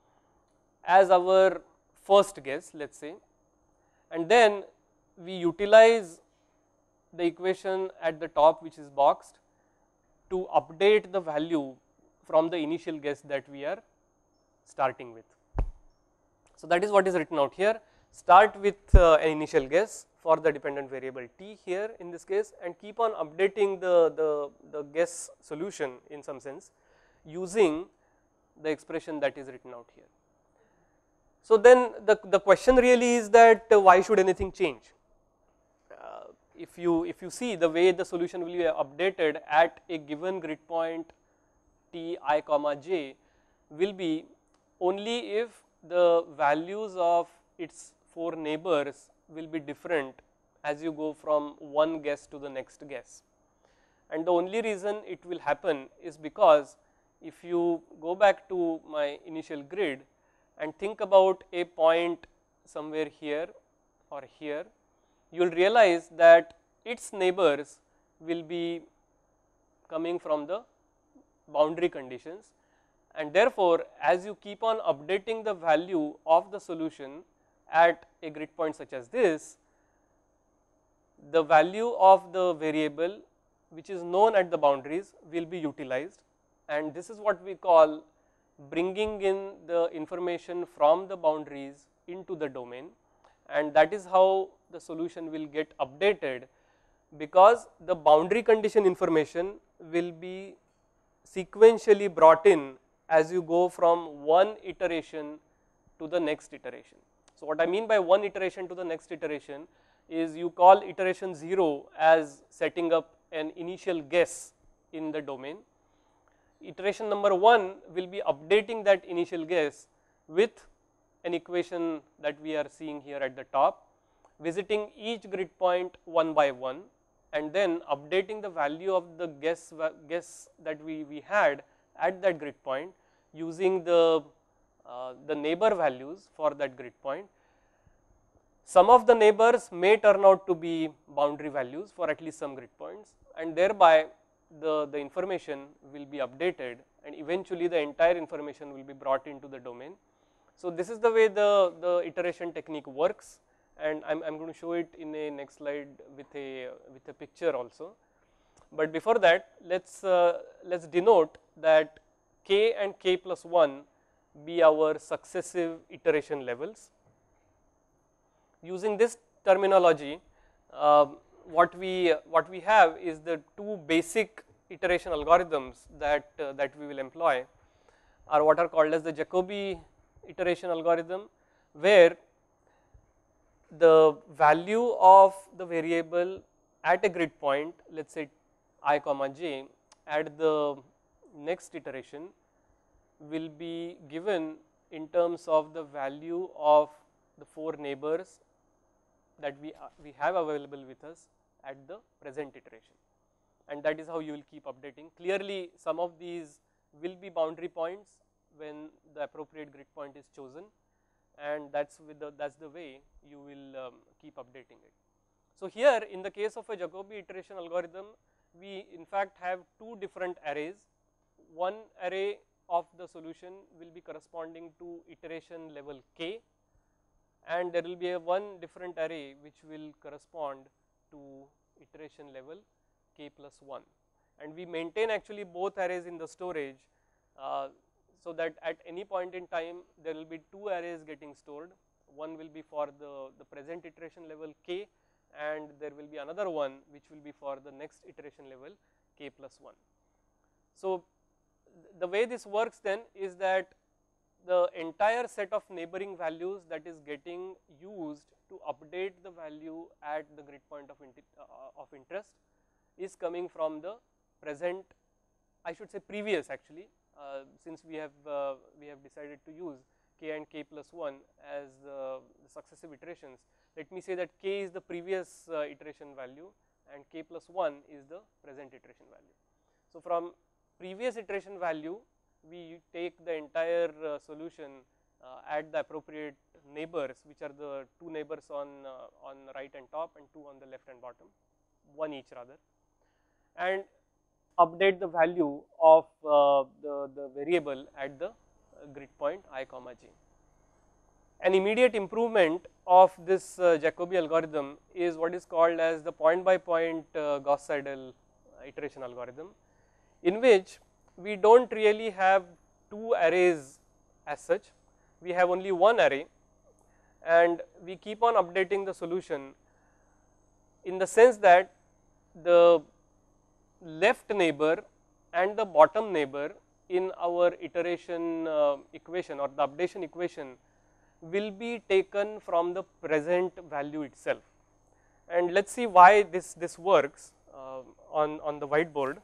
as our first guess, let us say, and then we utilize the equation at the top which is boxed to update the value from the initial guess that we are starting with. So that is what is written out here. Start with uh, an initial guess for the dependent variable t here in this case, and keep on updating the, the, the guess solution in some sense using the expression that is written out here. So then the, the question really is that uh, why should anything change? Uh, if you if you see the way the solution will be updated at a given grid point t I comma j will be only if the values of its four neighbors will be different as you go from one guess to the next guess. And the only reason it will happen is because if you go back to my initial grid and think about a point somewhere here or here, you will realize that its neighbors will be coming from the boundary conditions, and therefore as you keep on updating the value of the solution at a grid point such as this, the value of the variable which is known at the boundaries will be utilized, and this is what we call bringing in the information from the boundaries into the domain, and that is how the solution will get updated, because the boundary condition information will be sequentially brought in as you go from one iteration to the next iteration. So what I mean by one iteration to the next iteration is you call iteration zero as setting up an initial guess in the domain. Iteration number one will be updating that initial guess with an equation that we are seeing here at the top, visiting each grid point one by one, and then updating the value of the guess guess that we, we had at that grid point using the, uh, the neighbor values for that grid point. Some of the neighbors may turn out to be boundary values for at least some grid points, and thereby the, the information will be updated, and eventually the entire information will be brought into the domain. So this is the way the, the iteration technique works, and I'm, I'm going to show it in a next slide with a, with a picture also. But before that, let's, uh, let's denote that k and k plus one be our successive iteration levels. Using this terminology, uh, what we what we have is the two basic iteration algorithms that uh, that we will employ are what are called as the Jacobi iteration algorithm, where the value of the variable at a grid point, let us say I comma j, at the next iteration will be given in terms of the value of the four neighbors that we, uh, we have available with us at the present iteration, and that is how you will keep updating. Clearly some of these will be boundary points when the appropriate grid point is chosen, and that's with the that's the way you will um, keep updating it. So here in the case of a Jacobi iteration algorithm, we in fact have two different arrays. One array of the solution will be corresponding to iteration level k, and there will be a one different array which will correspond to iteration level k plus one. and we maintain actually both arrays in the storage, uh, so that at any point in time there will be two arrays getting stored. One will be for the, the present iteration level k, and there will be another one which will be for the next iteration level k plus one. So the way this works then is that the entire set of neighboring values that is getting used to update the value at the grid point of, uh, of interest is coming from the present, I should say previous actually, uh, since we have uh, we have decided to use k and k plus one as uh, the successive iterations. Let me say that k is the previous uh, iteration value and k plus one is the present iteration value. So from previous iteration value we take the entire uh, solution uh, at the appropriate neighbors, which are the two neighbors on uh, on right and top and two on the left and bottom, one each rather, and update the value of uh, the, the variable at the uh, grid point I comma j. An immediate improvement of this uh, Jacobi algorithm is what is called as the point by point uh, Gauss-Seidel iteration algorithm, in which we do not really have two arrays as such, we have only one array, and we keep on updating the solution in the sense that the left neighbor and the bottom neighbor in our iteration uh, equation or the updation equation will be taken from the present value itself. And let us see why this, this works uh, on, on the whiteboard.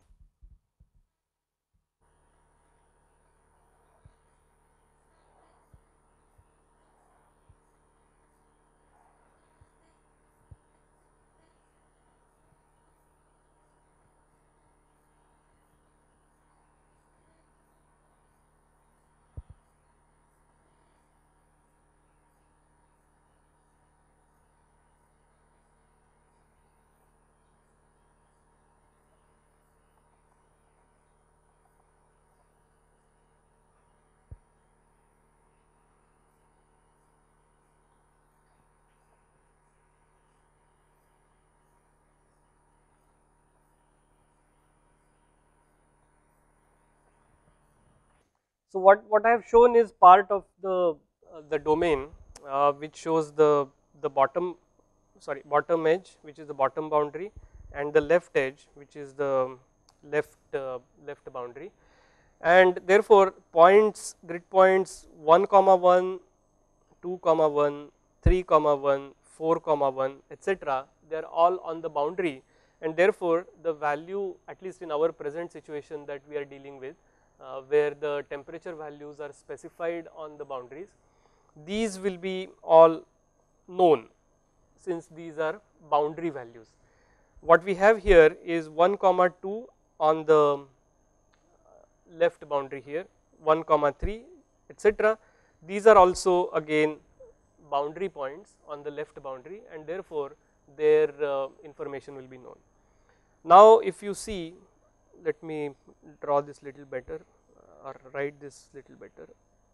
So what, what I have shown is part of the, uh, the domain uh, which shows the, the bottom, sorry bottom edge which is the bottom boundary, and the left edge which is the left, uh, left boundary, and therefore points, grid points one comma one, two comma one, three comma one, four comma one, etc. they are all on the boundary, and therefore the value, at least in our present situation that we are dealing with, uh, where the temperature values are specified on the boundaries, these will be all known since these are boundary values. What we have here is one comma two on the left boundary here, one comma three, etc. These are also again boundary points on the left boundary, and therefore their uh, information will be known. Now if you see, let me draw this little better uh, or write this little better.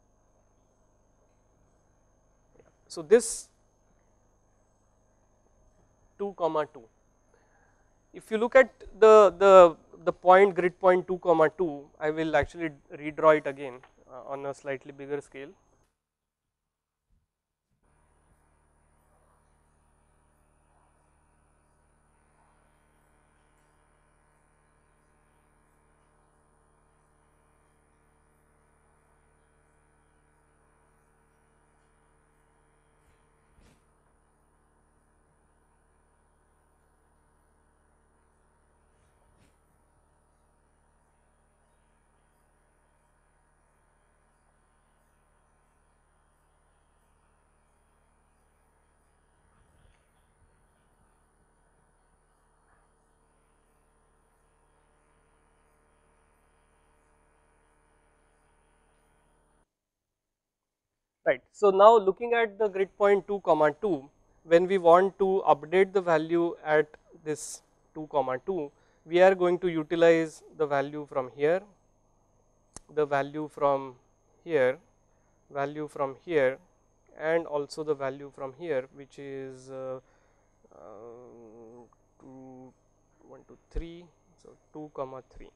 So this two comma two, if you look at the, the, the point grid point two comma two, I will actually redraw it again uh, on a slightly bigger scale. Right. So now looking at the grid point two comma two, when we want to update the value at this two comma two, we are going to utilize the value from here, the value from here, value from here, and also the value from here, which is uh, uh, two, one, two, three, So, two comma three.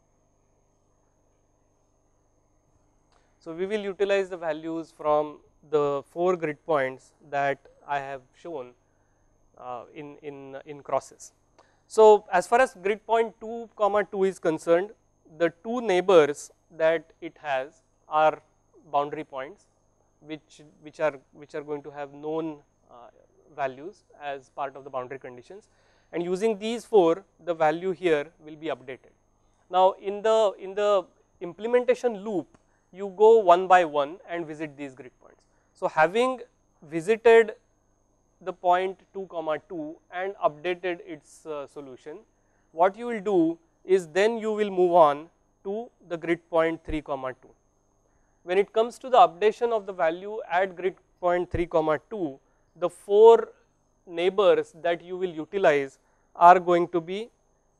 So, we will utilize the values from the four grid points that I have shown uh, in, in, in crosses. So, as far as grid point two comma two is concerned, the two neighbors that it has are boundary points which, which are which are going to have known uh, values as part of the boundary conditions, and using these four the value here will be updated. Now, in the in the implementation loop you go one by one and visit these grid points. So, having visited the point two comma two and updated its uh, solution, what you will do is then you will move on to the grid point three comma two. When it comes to the updation of the value at grid point three comma two, the four neighbors that you will utilize are going to be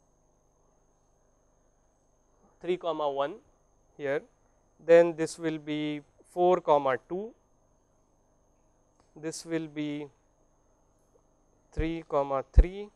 three comma one here, then this will be four comma two, this will be three comma three,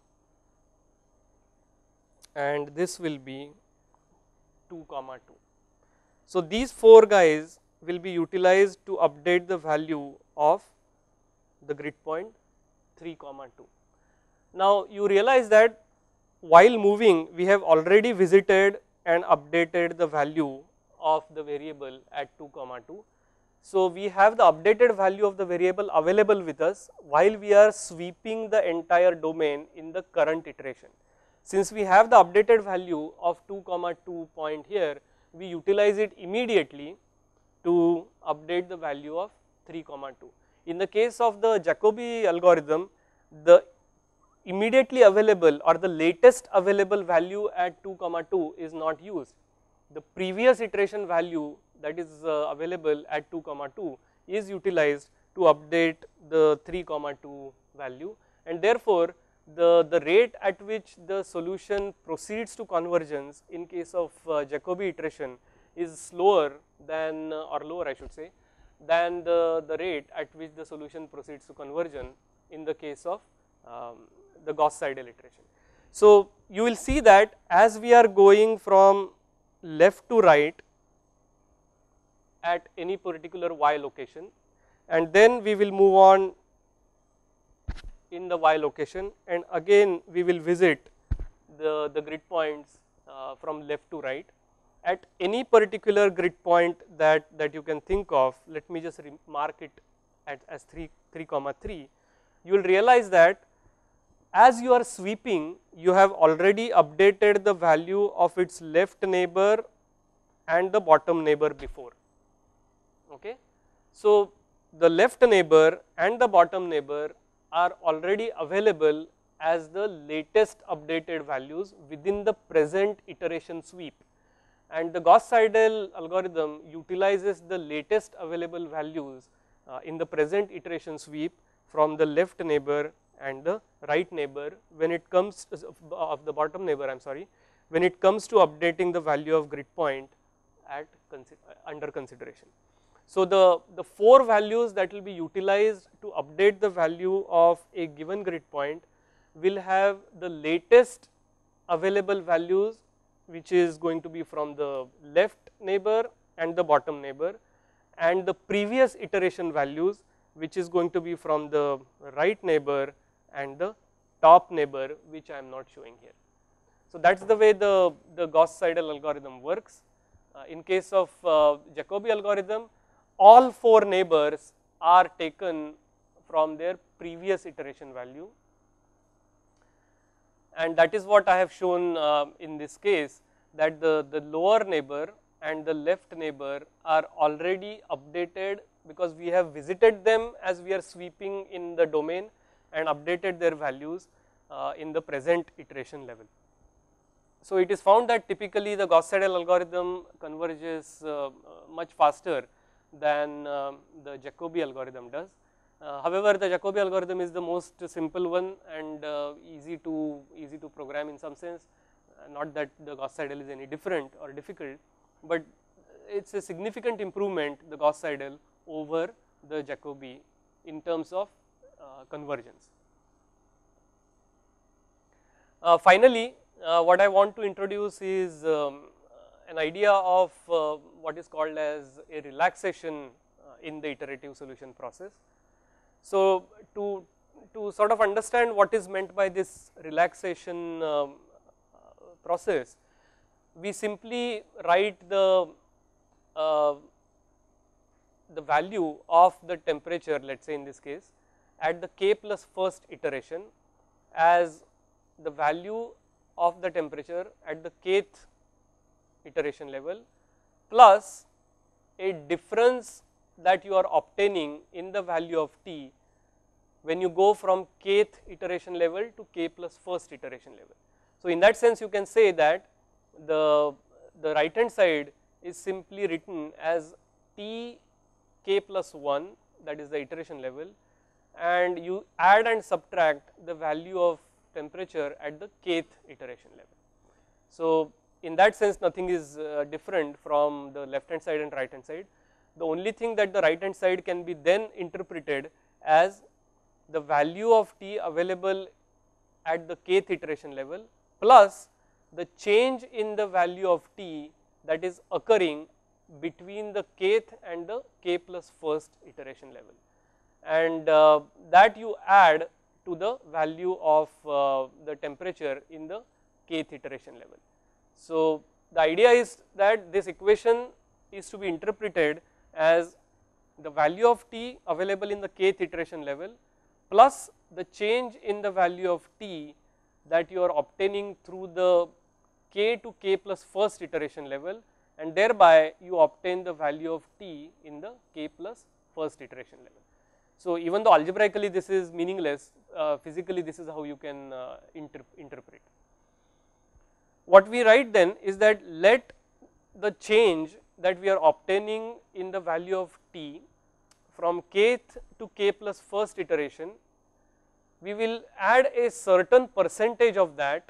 and this will be two comma two. So, these four guys will be utilized to update the value of the grid point three comma two. Now, you realize that while moving we have already visited and updated the value of the variable at two comma two. So, we have the updated value of the variable available with us while we are sweeping the entire domain in the current iteration. Since we have the updated value of two comma two point here, we utilize it immediately to update the value of three comma two. In the case of the Jacobi algorithm, the immediately available or the latest available value at two comma two is not used. The previous iteration value that is uh, available at two comma two is utilized to update the three comma two value, and therefore, the, the rate at which the solution proceeds to convergence in case of uh, Jacobi iteration is slower than uh, or lower I should say than the, the rate at which the solution proceeds to conversion in the case of um, the Gauss-Seidel iteration. So, you will see that as we are going from left to right at any particular y location, and then we will move on in the y location, and again we will visit the, the grid points uh, from left to right at any particular grid point that, that you can think of. Let me just mark it at as three comma three. You will realize that as you are sweeping, you have already updated the value of its left neighbor and the bottom neighbor before. Okay. So, the left neighbor and the bottom neighbor are already available as the latest updated values within the present iteration sweep, and the Gauss-Seidel algorithm utilizes the latest available values uh, in the present iteration sweep from the left neighbor and the right neighbor when it comes uh, of the bottom neighbor I am sorry when it comes to updating the value of grid point at consider, under consideration. So, the, the four values that will be utilized to update the value of a given grid point will have the latest available values, which is going to be from the left neighbor and the bottom neighbor, and the previous iteration values, which is going to be from the right neighbor and the top neighbor, which I am not showing here. So, that is the way the, the Gauss-Seidel algorithm works. Uh, in case of uh, Jacobi algorithm, all four neighbors are taken from their previous iteration value, and that is what I have shown uh, in this case, that the, the lower neighbor and the left neighbor are already updated because we have visited them as we are sweeping in the domain and updated their values uh, in the present iteration level. So, it is found that typically the Gauss-Seidel algorithm converges uh, much faster than uh, the Jacobi algorithm does. Uh, however, the Jacobi algorithm is the most simple one and uh, easy to easy to program in some sense. Uh, not that the Gauss-Seidel is any different or difficult, but it is a significant improvement, the Gauss-Seidel over the Jacobi in terms of uh, convergence. Uh, finally, uh, what I want to introduce is um, an idea of uh, what is called as a relaxation uh, in the iterative solution process. So, to, to sort of understand what is meant by this relaxation um, process, we simply write the uh, the value of the temperature, let us say in this case, at the k plus first iteration as the value of the temperature at the kth iteration level plus a difference that you are obtaining in the value of t when you go from kth iteration level to k plus first iteration level. So, in that sense you can say that the, the right hand side is simply written as t k plus one, that is the iteration level, and you add and subtract the value of temperature at the kth iteration level. So, in that sense nothing is uh, different from the left hand side and right hand side. The only thing that the right hand side can be then interpreted as the value of t available at the kth iteration level plus the change in the value of t that is occurring between the kth and the k plus first iteration level, and uh, that you add to the value of uh, the temperature in the kth iteration level. So, the idea is that this equation is to be interpreted as the value of t available in the kth iteration level plus the change in the value of t that you are obtaining through the k to k plus first iteration level, and thereby you obtain the value of t in the k plus first iteration level. So, even though algebraically this is meaningless, uh, physically this is how you can uh, inter interpret. What we write then is that let the change that we are obtaining in the value of t from kth to k plus first iteration, we will add a certain percentage of that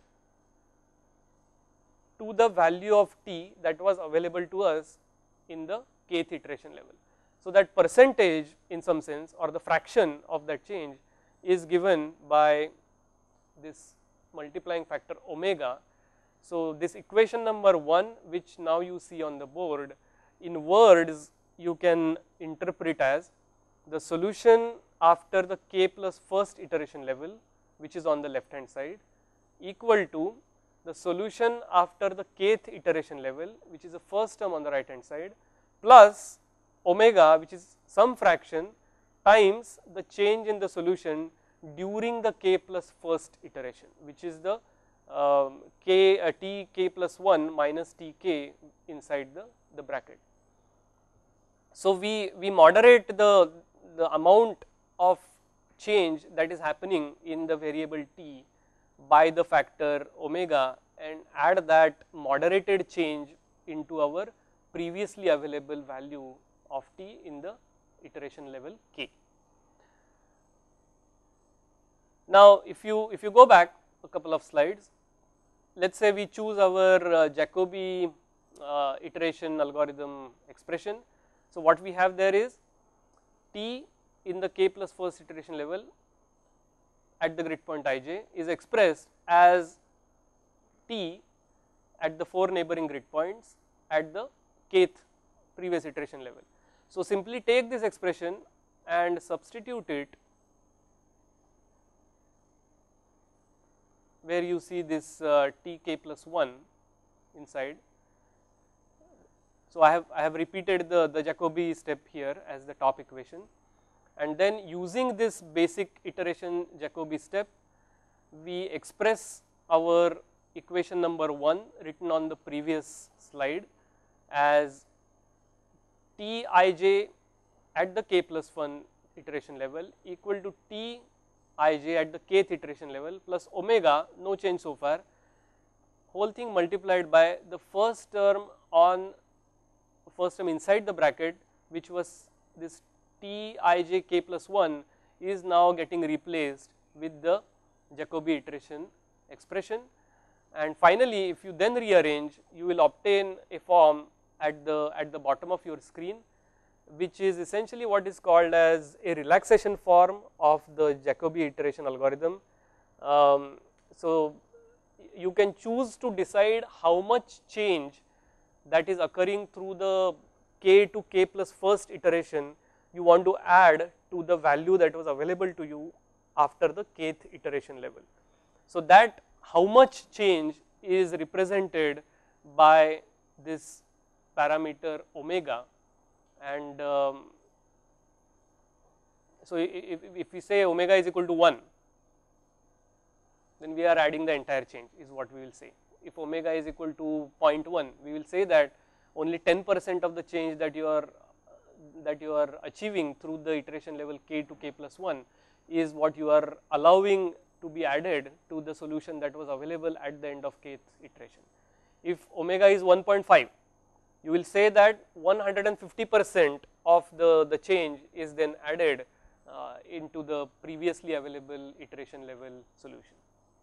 to the value of t that was available to us in the kth iteration level. So, that percentage in some sense or the fraction of that change is given by this multiplying factor omega. So, this equation number one which now you see on the board, in words you can interpret as the solution after the k plus first iteration level, which is on the left hand side, equal to the solution after the kth iteration level, which is the first term on the right hand side, plus omega, which is some fraction, times the change in the solution during the k plus first iteration, which is the um, k uh, t k plus one minus t k inside the, the bracket. So, we, we moderate the, the amount of change that is happening in the variable t by the factor omega and add that moderated change into our previously available value of t in the iteration level k. Now, if you if you go back a couple of slides, let us say we choose our uh, Jacobi uh, iteration algorithm expression. So, what we have there is t in the k plus first iteration level at the grid point ij is expressed as t at the four neighboring grid points at the kth previous iteration level. So, simply take this expression and substitute it where you see this uh, t k plus one inside. So, I have I have repeated the, the Jacobi step here as the top equation, and then using this basic iteration Jacobi step, we express our equation number one written on the previous slide as t ij at the k plus one iteration level equal to t ij at the kth iteration level plus omega, no change so far, whole thing multiplied by the first term on first term inside the bracket, which was this t ij k plus one is now getting replaced with the Jacobi iteration expression, and finally if you then rearrange, you will obtain a form at the at the bottom of your screen, which is essentially what is called as a relaxation form of the Jacobi iteration algorithm. Um, so, you can choose to decide how much change that is occurring through the k to k plus first iteration you want to add to the value that was available to you after the kth iteration level. So that how much change is represented by this parameter omega, and um, so if, if we say omega is equal to one, then we are adding the entire change is what we will say. If omega is equal to zero point one, we will say that only ten percent of the change that you are that you are achieving through the iteration level k to k plus one is what you are allowing to be added to the solution that was available at the end of kth iteration. If omega is one point five, you will say that one hundred fifty percent of the, the change is then added uh, into the previously available iteration level solution.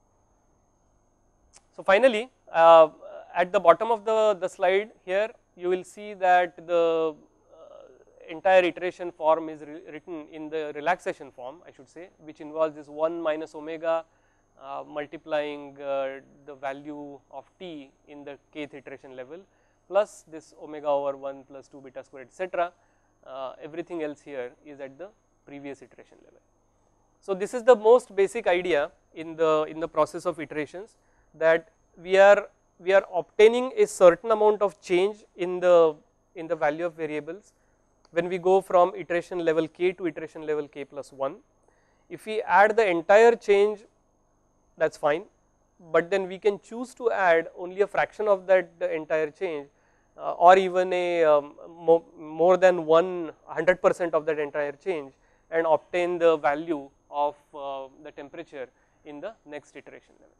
So finally, uh, at the bottom of the, the slide here, you will see that the uh, entire iteration form is written in the relaxation form, I should say, which involves this one minus omega uh, multiplying uh, the value of t in the kth iteration level plus this omega over one plus two beta square, et cetera. Uh, everything else here is at the previous iteration level. So this is the most basic idea in the in the process of iterations, that we are we are obtaining a certain amount of change in the in the value of variables when we go from iteration level k to iteration level k plus one. If we add the entire change, that is fine, but then we can choose to add only a fraction of that entire change uh, or even a um, mo more than one hundred percent of that entire change and obtain the value of uh, the temperature in the next iteration level.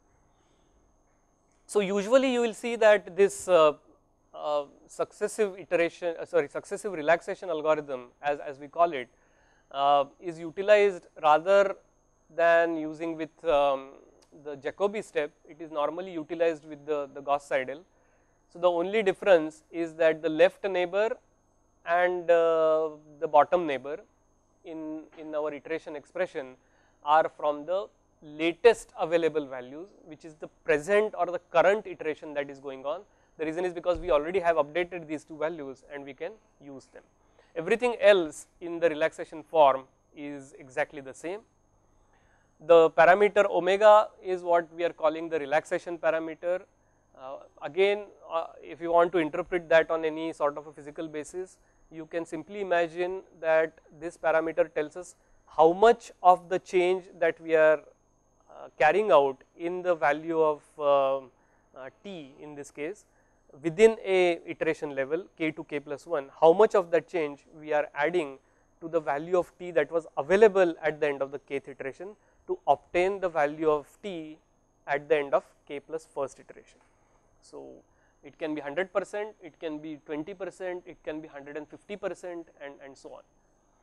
So usually you will see that this uh, uh, successive iteration uh, sorry successive relaxation algorithm, as, as we call it, uh, is utilized rather than using with um, the Jacobi step. It is normally utilized with the, the Gauss-Seidel. So the only difference is that the left neighbor and uh, the bottom neighbor in, in our iteration expression are from the latest available values, which is the present or the current iteration that is going on. The reason is because we already have updated these two values and we can use them. Everything else in the relaxation form is exactly the same. The parameter omega is what we are calling the relaxation parameter. Uh, again, uh, if you want to interpret that on any sort of a physical basis, you can simply imagine that this parameter tells us how much of the change that we are uh, carrying out in the value of uh, uh, t in this case within a iteration level k to k plus one, how much of that change we are adding to the value of t that was available at the end of the kth iteration to obtain the value of t at the end of k plus first iteration. So it can be one hundred percent, it can be twenty percent, it can be one hundred fifty percent, and, and so on.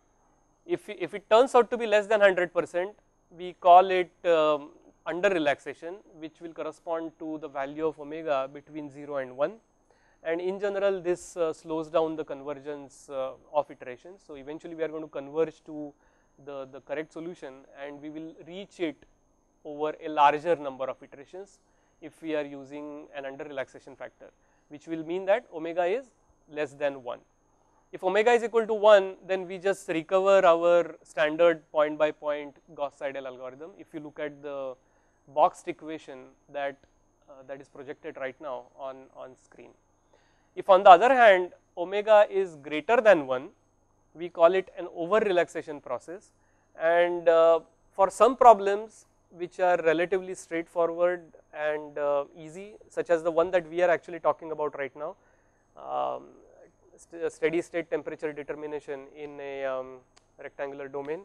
If, if it turns out to be less than one hundred percent, we call it um, under relaxation, which will correspond to the value of omega between zero and one, and in general this uh, slows down the convergence uh, of iterations. So eventually we are going to converge to the, the correct solution and we will reach it over a larger number of iterations if we are using an under relaxation factor, which will mean that omega is less than one. If omega is equal to one, then we just recover our standard point by point Gauss-Seidel algorithm. If you look at the boxed equation that uh, that is projected right now on, on screen. If on the other hand omega is greater than one, we call it an over relaxation process, and uh, for some problems which are relatively straightforward and uh, easy, such as the one that we are actually talking about right now, um, st steady state temperature determination in a um, rectangular domain,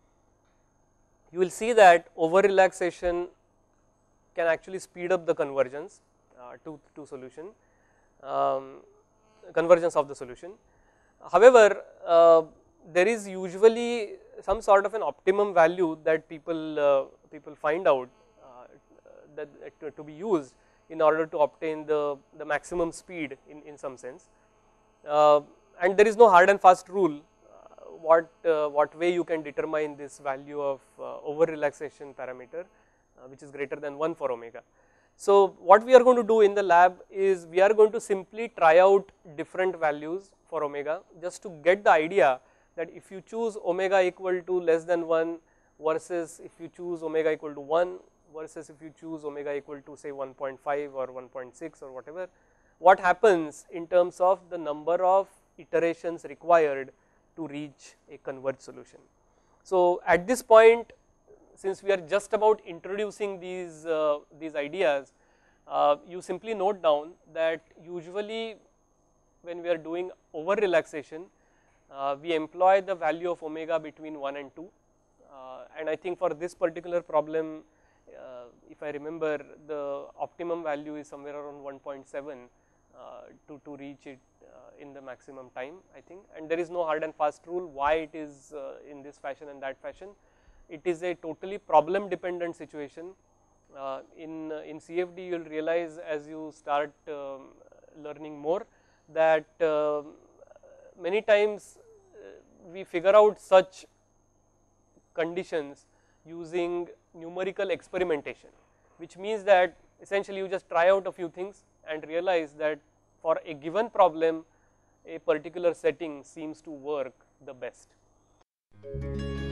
you will see that over relaxation can actually speed up the convergence uh, to, to solution, um, convergence of the solution. However, uh, there is usually some sort of an optimum value that people uh, people find out uh, that uh, to be used in order to obtain the, the maximum speed in, in some sense. Uh, and there is no hard and fast rule uh, what, uh, what way you can determine this value of uh, over relaxation parameter uh, which is greater than one for omega. So what we are going to do in the lab is we are going to simply try out different values for omega just to get the idea that if you choose omega equal to less than one versus if you choose omega equal to one versus if you choose omega equal to say one point five or one point six or whatever, what happens in terms of the number of iterations required to reach a converged solution. So at this point, since we are just about introducing these uh, these ideas, uh, you simply note down that usually when we are doing over relaxation, uh, we employ the value of omega between one and two, uh, and I think for this particular problem, uh, if I remember, the optimum value is somewhere around one point seven uh, to, to reach it uh, in the maximum time, I think, and there is no hard and fast rule why it is uh, in this fashion and that fashion. It is a totally problem dependent situation. Uh, in, uh, in C F D you will realize as you start um, learning more that uh, many times uh, we figure out such conditions using numerical experimentation, which means that essentially you just try out a few things and realize that for a given problem a particular setting seems to work the best.